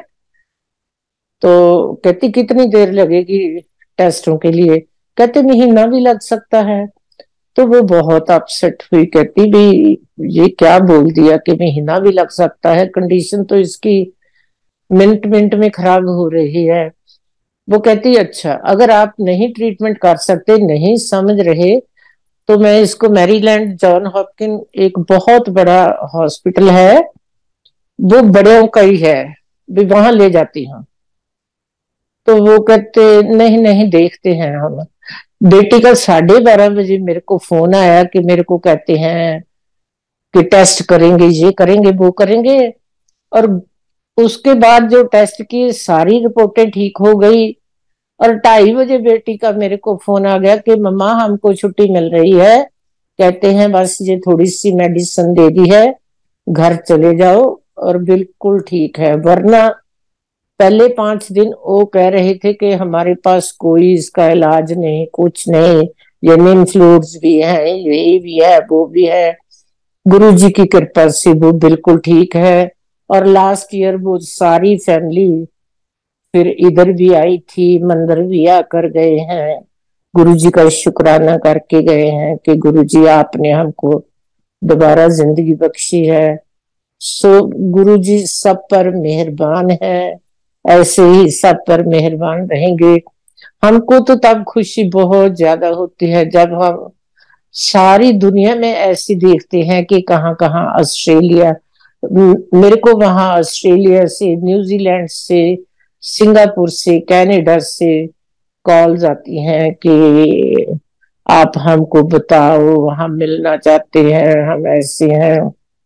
Speaker 2: तो कहती, कितनी देर लगेगी टेस्टों के लिए। कहते, महीना भी लग सकता है। तो वो बहुत अपसेट हुई, कहती भी ये क्या बोल दिया कि महीना भी लग सकता है, कंडीशन तो इसकी मिनट मिनट में खराब हो रही है। वो कहती, अच्छा अगर आप नहीं ट्रीटमेंट कर सकते, नहीं समझ रहे, तो मैं इसको मैरीलैंड जॉन हॉपकिन, एक बहुत बड़ा हॉस्पिटल है, वो बड़ों का ही है, भी वहां ले जाती हूँ। तो वो कहते, नहीं नहीं देखते हैं हम। बेटी का साढ़े बारह बजे मेरे को फोन आया कि मेरे को कहते हैं कि टेस्ट करेंगे, ये करेंगे, वो करेंगे। और उसके बाद जो टेस्ट की सारी रिपोर्टें ठीक हो गई। और ढाई बजे बेटी का मेरे को फोन आ गया कि मम्मा हमको छुट्टी मिल रही है, कहते हैं बस ये थोड़ी सी मेडिसिन दे दी है, घर चले जाओ और बिल्कुल ठीक है। वरना पहले पांच दिन वो कह रहे थे कि हमारे पास कोई इसका इलाज नहीं, कुछ नहीं, ये निम फ्लूइड्स भी है, ये भी है, वो भी है। गुरु जी की कृपा से वो बिल्कुल ठीक है। और लास्ट ईयर वो सारी फैमिली फिर इधर भी आई थी, मंदिर भी आकर गए हैं, गुरुजी का शुक्राना करके गए हैं कि गुरुजी आपने हमको दोबारा जिंदगी बख्शी है। सो गुरुजी सब पर मेहरबान है, ऐसे ही सब पर मेहरबान रहेंगे। हमको तो तब खुशी बहुत ज्यादा होती है जब हम सारी दुनिया में ऐसी देखते हैं कि कहाँ कहाँ ऑस्ट्रेलिया, मेरे को वहां ऑस्ट्रेलिया से, न्यूजीलैंड से, सिंगापुर से, कनाडा से कॉल्स आती हैं कि आप हमको बताओ, हम मिलना चाहते हैं, हम ऐसे हैं।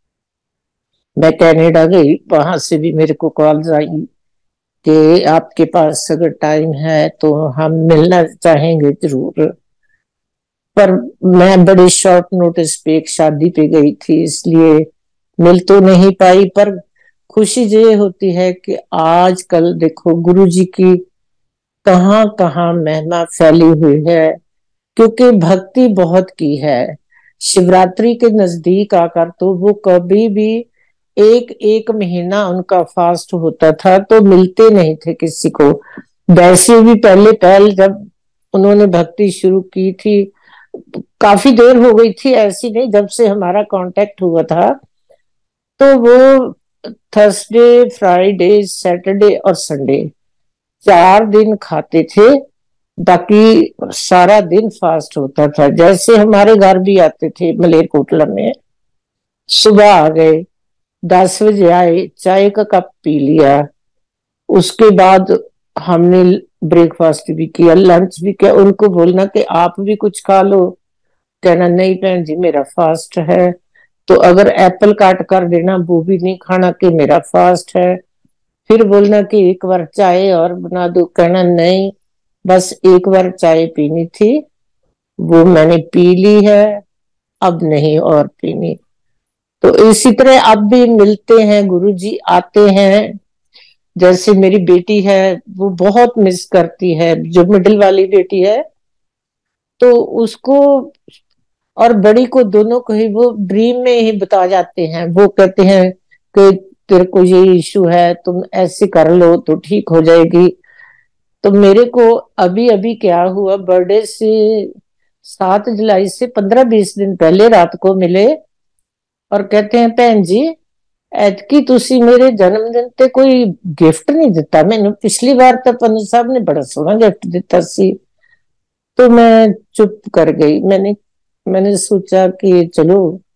Speaker 2: मैं कनाडा गई, वहां से भी मेरे को कॉल्स आई कि आपके पास अगर टाइम है तो हम मिलना चाहेंगे जरूर। पर मैं बड़े शॉर्ट नोटिस पे एक शादी पे गई थी, इसलिए मिल तो नहीं पाई। पर खुशी ये होती है कि आजकल देखो गुरुजी की कहाँ कहाँ महिमा फैली हुई है, क्योंकि भक्ति बहुत की है। शिवरात्रि के नजदीक आकर तो वो कभी भी एक एक महीना उनका फास्ट होता था तो मिलते नहीं थे किसी को। वैसे भी पहले पहल जब उन्होंने भक्ति शुरू की थी, काफी देर हो गई थी, ऐसी नहीं, जब से हमारा कांटेक्ट हुआ था तो वो थर्सडे, फ्राइडे, सैटरडे और संडे चार दिन खाते थे, बाकी सारा दिन फास्ट होता था। जैसे हमारे घर भी आते थे मलेरकोटला में, सुबह आ गए, दस बजे आए, चाय का कप पी लिया, उसके बाद हमने ब्रेकफास्ट भी किया, लंच भी किया। उनको बोलना कि आप भी कुछ खा लो, कहना नहीं बहन जी मेरा फास्ट है। तो अगर एप्पल काट कर देना वो भी नहीं खाना कि मेरा फास्ट है। फिर बोलना कि एक बार चाय और बना दो, कहना नहीं बस एक बार चाय पीनी थी, वो मैंने पी ली है, अब नहीं और पीनी। तो इसी तरह अब भी मिलते हैं, गुरुजी आते हैं। जैसे मेरी बेटी है वो बहुत मिस करती है, जो मिडिल वाली बेटी है, तो उसको और बड़ी को, दोनों को ही वो ड्रीम में ही बता जाते हैं। वो कहते हैं कि तेरे को ये इशू है, तुम ऐसे कर लो तो ठीक हो जाएगी। तो मेरे को अभी अभी क्या हुआ, बर्थडे से सात जुलाई से पंद्रह बीस दिन पहले रात को मिले और कहते हैं भैन जी एतकी तुसी मेरे जन्मदिन ते कोई गिफ्ट नहीं दिता मैंने, पिछली बार तो पन्नू साहब ने बड़ा सोहना गिफ्ट दिता सी। तो मैं चुप कर गई, मैंने मैंने सोचा कि चलो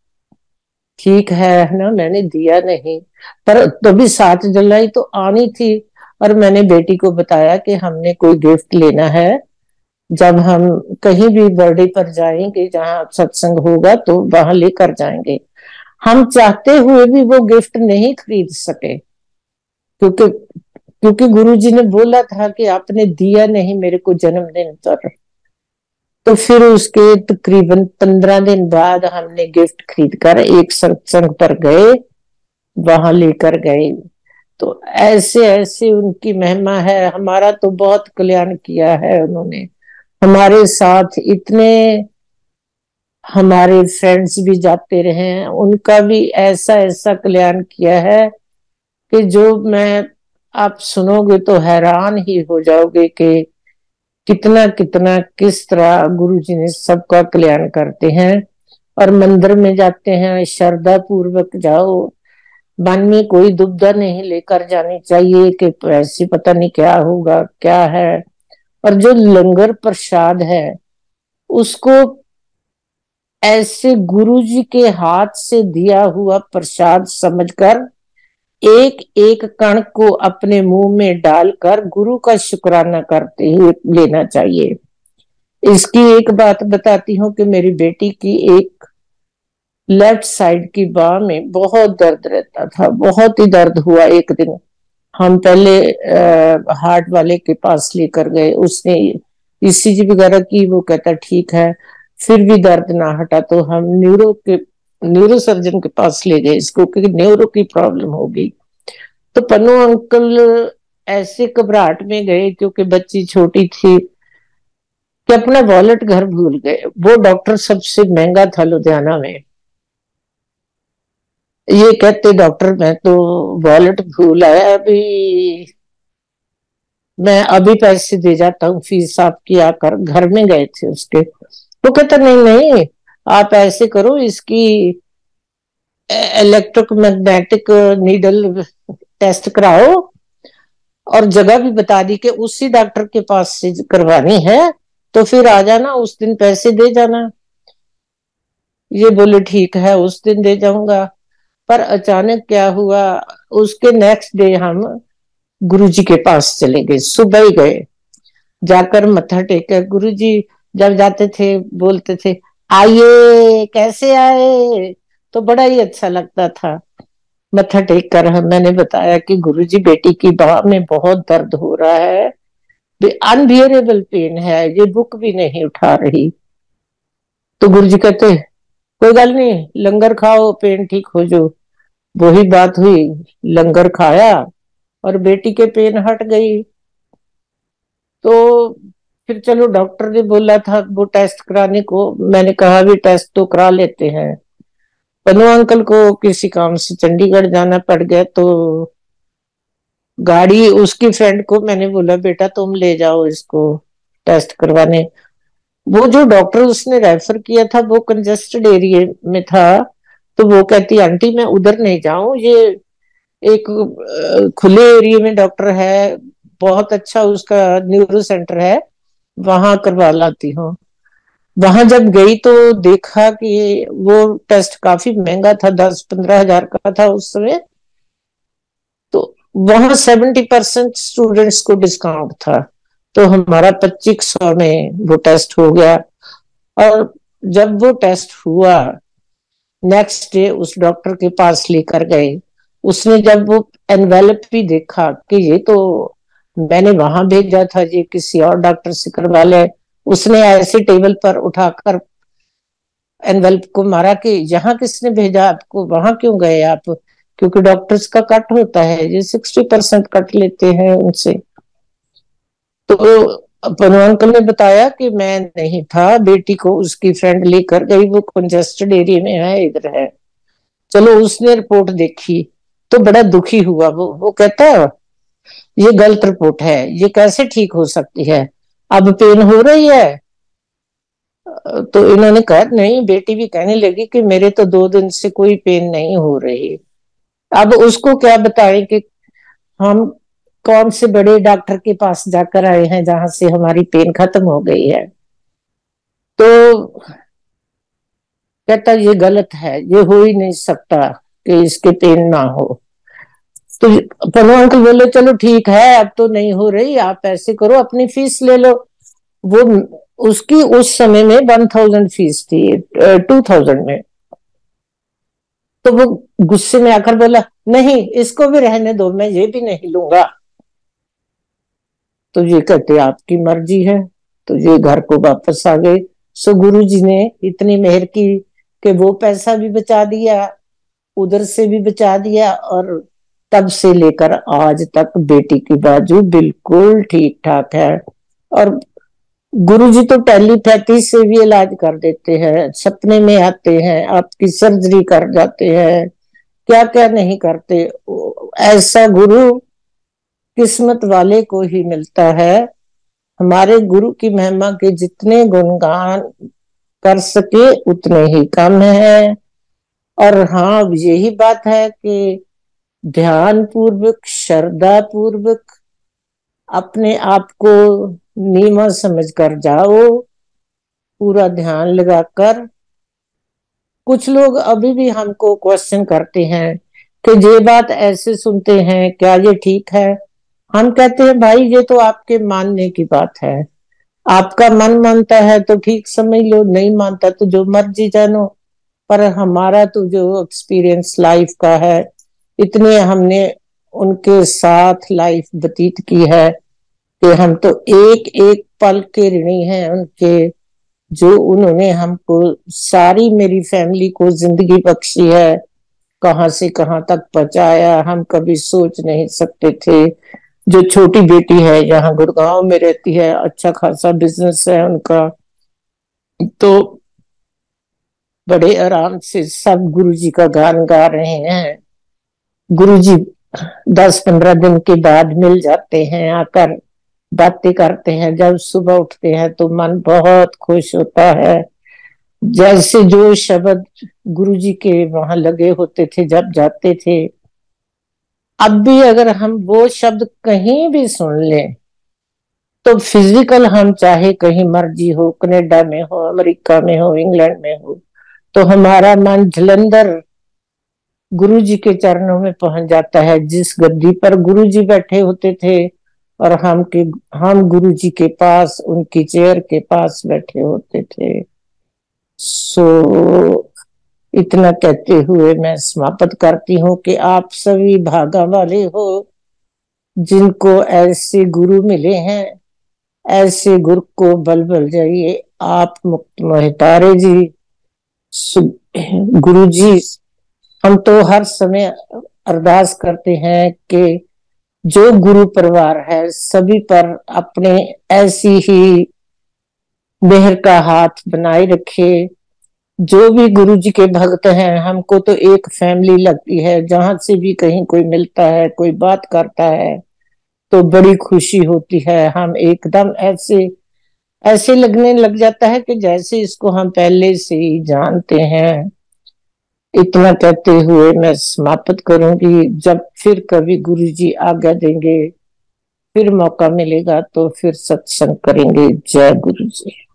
Speaker 2: ठीक है ना, मैंने दिया नहीं। पर तो भी सात जुलाई तो आनी थी, और मैंने बेटी को बताया कि हमने कोई गिफ्ट लेना है, जब हम कहीं भी बर्थडे पर जाएंगे जहां सत्संग होगा तो वहां लेकर जाएंगे। हम चाहते हुए भी वो गिफ्ट नहीं खरीद सके, क्योंकि क्योंकि गुरुजी ने बोला था कि आपने दिया नहीं मेरे को जन्मदिन पर। तो फिर उसके तकरीबन पंद्रह दिन बाद हमने गिफ्ट खरीद कर एक सत्संग पर गए, वहां लेकर गए। तो ऐसे ऐसे उनकी महिमा है। हमारा तो बहुत कल्याण किया है उन्होंने, हमारे साथ इतने, हमारे फ्रेंड्स भी जाते रहे, उनका भी ऐसा ऐसा कल्याण किया है कि जो मैं, आप सुनोगे तो हैरान ही हो जाओगे कि कितना कितना किस तरह गुरु जी ने सबका कल्याण करते हैं। और मंदिर में जाते हैं श्रद्धा पूर्वक जाओ, मन में कोई दुविधा नहीं लेकर जानी चाहिए कि ऐसे पता नहीं क्या होगा क्या है। और जो लंगर प्रसाद है उसको ऐसे गुरु जी के हाथ से दिया हुआ प्रसाद समझकर एक एक कण को अपने मुंह में डालकर गुरु का शुक्राना करते हुए लेना चाहिए। इसकी एक बात बताती हूँ कि मेरी बेटी की एक लेफ्ट साइड की बाह में बहुत दर्द रहता था, बहुत ही दर्द हुआ। एक दिन हम पहले हार्ट वाले के पास लेकर गए, उसने ईसीजी वगैरह की, वो कहता ठीक है, फिर भी दर्द ना हटा तो हम न्यूरो के न्यूरो सर्जन के पास ले गए इसको, क्योंकि न्यूरो की प्रॉब्लम हो गई। तो पन्नू अंकल ऐसे घबराहट में गए क्योंकि बच्ची छोटी थी कि अपना वॉलेट घर भूल गए। वो डॉक्टर सबसे महंगा था लुधियाना में, ये कहते डॉक्टर मैं तो वॉलेट भूल आया अभी, मैं अभी पैसे दे जाता हूँ, फीस आपकी आकर घर में गए थे उसके। वो कहता नहीं नहीं, आप ऐसे करो, इसकी इलेक्ट्रोमैग्नेटिक नीडल टेस्ट कराओ, और जगह भी बता दी कि उसी डॉक्टर के पास से करवानी है, तो फिर आ जाना, उस दिन पैसे दे जाना। ये बोले ठीक है, उस दिन दे जाऊंगा। पर अचानक क्या हुआ, उसके नेक्स्ट डे हम गुरुजी के पास चले गए, सुबह ही गए, जाकर मत्था टेका। गुरुजी जब जाते थे बोलते थे आइए, कैसे आए, तो बड़ा ही अच्छा लगता था। मत्था टेक कर हम मैंने बताया कि गुरुजी बेटी की बाह में बहुत दर्द हो रहा है, अनबियरेबल पेन है, ये बुक भी नहीं उठा रही। तो गुरुजी कहते कोई गल नहीं, लंगर खाओ, पेन ठीक हो जो। वही बात हुई, लंगर खाया और बेटी के पेन हट गई। तो फिर चलो, डॉक्टर ने बोला था वो टेस्ट कराने को, मैंने कहा भी टेस्ट तो करा लेते हैं। पन्नू अंकल को किसी काम से चंडीगढ़ जाना पड़ गया, तो गाड़ी उसकी फ्रेंड को मैंने बोला बेटा तुम ले जाओ इसको टेस्ट करवाने। वो जो डॉक्टर उसने रेफर किया था वो कंजेस्टेड एरिया में था, तो वो कहती आंटी मैं उधर नहीं जाऊं, ये एक अ, खुले एरिया में डॉक्टर है, बहुत अच्छा उसका न्यूरो सेंटर है, वहां करवा लाती हूँ। वहां जब गई तो देखा कि वो टेस्ट काफी महंगा था, दस पंद्रह हजार का था उस समय। तो वहां सेवेंटी परसेंट स्टूडेंट्स को डिस्काउंट था, तो हमारा पच्चीस सौ में वो टेस्ट हो गया। और जब वो टेस्ट हुआ, नेक्स्ट डे उस डॉक्टर के पास लेकर गए। उसने जब वो एनवेलप भी देखा कि ये तो मैंने वहां भेजा था, ये किसी और डॉक्टर से करवा ले, उसने ऐसे टेबल पर उठाकर एनवेलप को मारा कि यहाँ किसने भेजा आपको, वहां क्यों गए आप, क्योंकि डॉक्टर्स का कट होता है, ये सिक्सटी परसेंट कट लेते हैं उनसे। तो पनु अंकल ने बताया कि मैं नहीं था, बेटी को उसकी फ्रेंड लेकर गई, वो कंजेस्टेड एरिया में है, इधर है। चलो उसने रिपोर्ट देखी तो बड़ा दुखी हुआ। वो वो कहता है ये गलत रिपोर्ट है, ये कैसे ठीक हो सकती है, अब पेन हो रही है। तो इन्होंने कहा नहीं, बेटी भी कहने लगी कि मेरे तो दो दिन से कोई पेन नहीं हो रही। अब उसको क्या बताएं कि हम कौन से बड़े डॉक्टर के पास जाकर आए हैं जहां से हमारी पेन खत्म हो गई है। तो कहता ये गलत है, ये हो ही नहीं सकता कि इसके पेन ना हो। तो पन्नू अंकल बोले चलो ठीक है, अब तो नहीं हो रही, आप ऐसे करो अपनी फीस ले लो। वो उसकी उस समय में वन थाउजेंड फीस थी, टू थाउजेंड में। तो वो गुस्से में आकर बोला नहीं, इसको भी रहने दो, मैं ये भी नहीं लूंगा। तो ये कहते आपकी मर्जी है। तो ये घर को वापस आ गए। सो गुरु जी ने इतनी मेहर की कि वो पैसा भी बचा दिया, उधर से भी बचा दिया, और तब से लेकर आज तक बेटी की बाजू बिल्कुल ठीक ठाक है। और गुरुजी तो टेलीपैथी से भी इलाज कर देते हैं, सपने में आते हैं, आपकी सर्जरी कर जाते हैं, क्या क्या नहीं करते। ऐसा गुरु किस्मत वाले को ही मिलता है। हमारे गुरु की महिमा के जितने गुणगान कर सके उतने ही कम है। और हाँ, यही बात है कि ध्यान पूर्वक, श्रद्धा पूर्वक अपने आप को नीमा समझ कर जाओ, पूरा ध्यान लगाकर। कुछ लोग अभी भी हमको क्वेश्चन करते हैं कि ये बात ऐसे सुनते हैं, क्या ये ठीक है। हम कहते हैं भाई ये तो आपके मानने की बात है, आपका मन मानता है तो ठीक समझ लो, नहीं मानता तो जो मर्जी जानो। पर हमारा तो जो एक्सपीरियंस लाइफ का है, इतने हमने उनके साथ लाइफ व्यतीत की है कि हम तो एक एक पल के ऋणी हैं उनके, जो उन्होंने हमको, सारी मेरी फैमिली को जिंदगी बख्शी है, कहाँ से कहाँ तक पहुंचाया हम कभी सोच नहीं सकते थे। जो छोटी बेटी है यहाँ गुड़गांव में रहती है, अच्छा खासा बिजनेस है उनका। तो बड़े आराम से सब गुरु जी का गान गा रहे हैं। गुरु जी दस पंद्रह दिन के बाद मिल जाते हैं, आकर बातें करते हैं। जब सुबह उठते हैं तो मन बहुत खुश होता है। जैसे जो शब्द गुरु जी के वहां लगे होते थे जब जाते थे, अब भी अगर हम वो शब्द कहीं भी सुन लें तो फिजिकल, हम चाहे कहीं मर्जी हो, कनाडा में हो, अमेरिका में हो, इंग्लैंड में हो, तो हमारा मन जलंधर गुरु जी के चरणों में पहुंच जाता है, जिस गद्दी पर गुरु जी बैठे होते थे और हम के हम गुरु जी के पास उनकी चेयर के पास बैठे होते थे। सो इतना कहते हुए मैं समाप्त करती हूँ कि आप सभी भागा वाले हो जिनको ऐसे गुरु मिले हैं। ऐसे गुरु को बल बल जाइए। आप मुक्त मोहितारे जी, गुरु जी, हम तो हर समय अरदास करते हैं कि जो गुरु परिवार है सभी पर अपने ऐसी ही मेहर का हाथ बनाए रखे। जो भी गुरु जी के भक्त हैं, हमको तो एक फैमिली लगती है। जहां से भी कहीं कोई मिलता है, कोई बात करता है तो बड़ी खुशी होती है। हम एकदम ऐसे ऐसे लगने लग जाता है कि जैसे इसको हम पहले से ही जानते हैं। इतना कहते हुए मैं समाप्त करूंगी। जब फिर कभी गुरु जी आज्ञा देंगे, फिर मौका मिलेगा तो फिर सत्संग करेंगे। जय गुरु जी।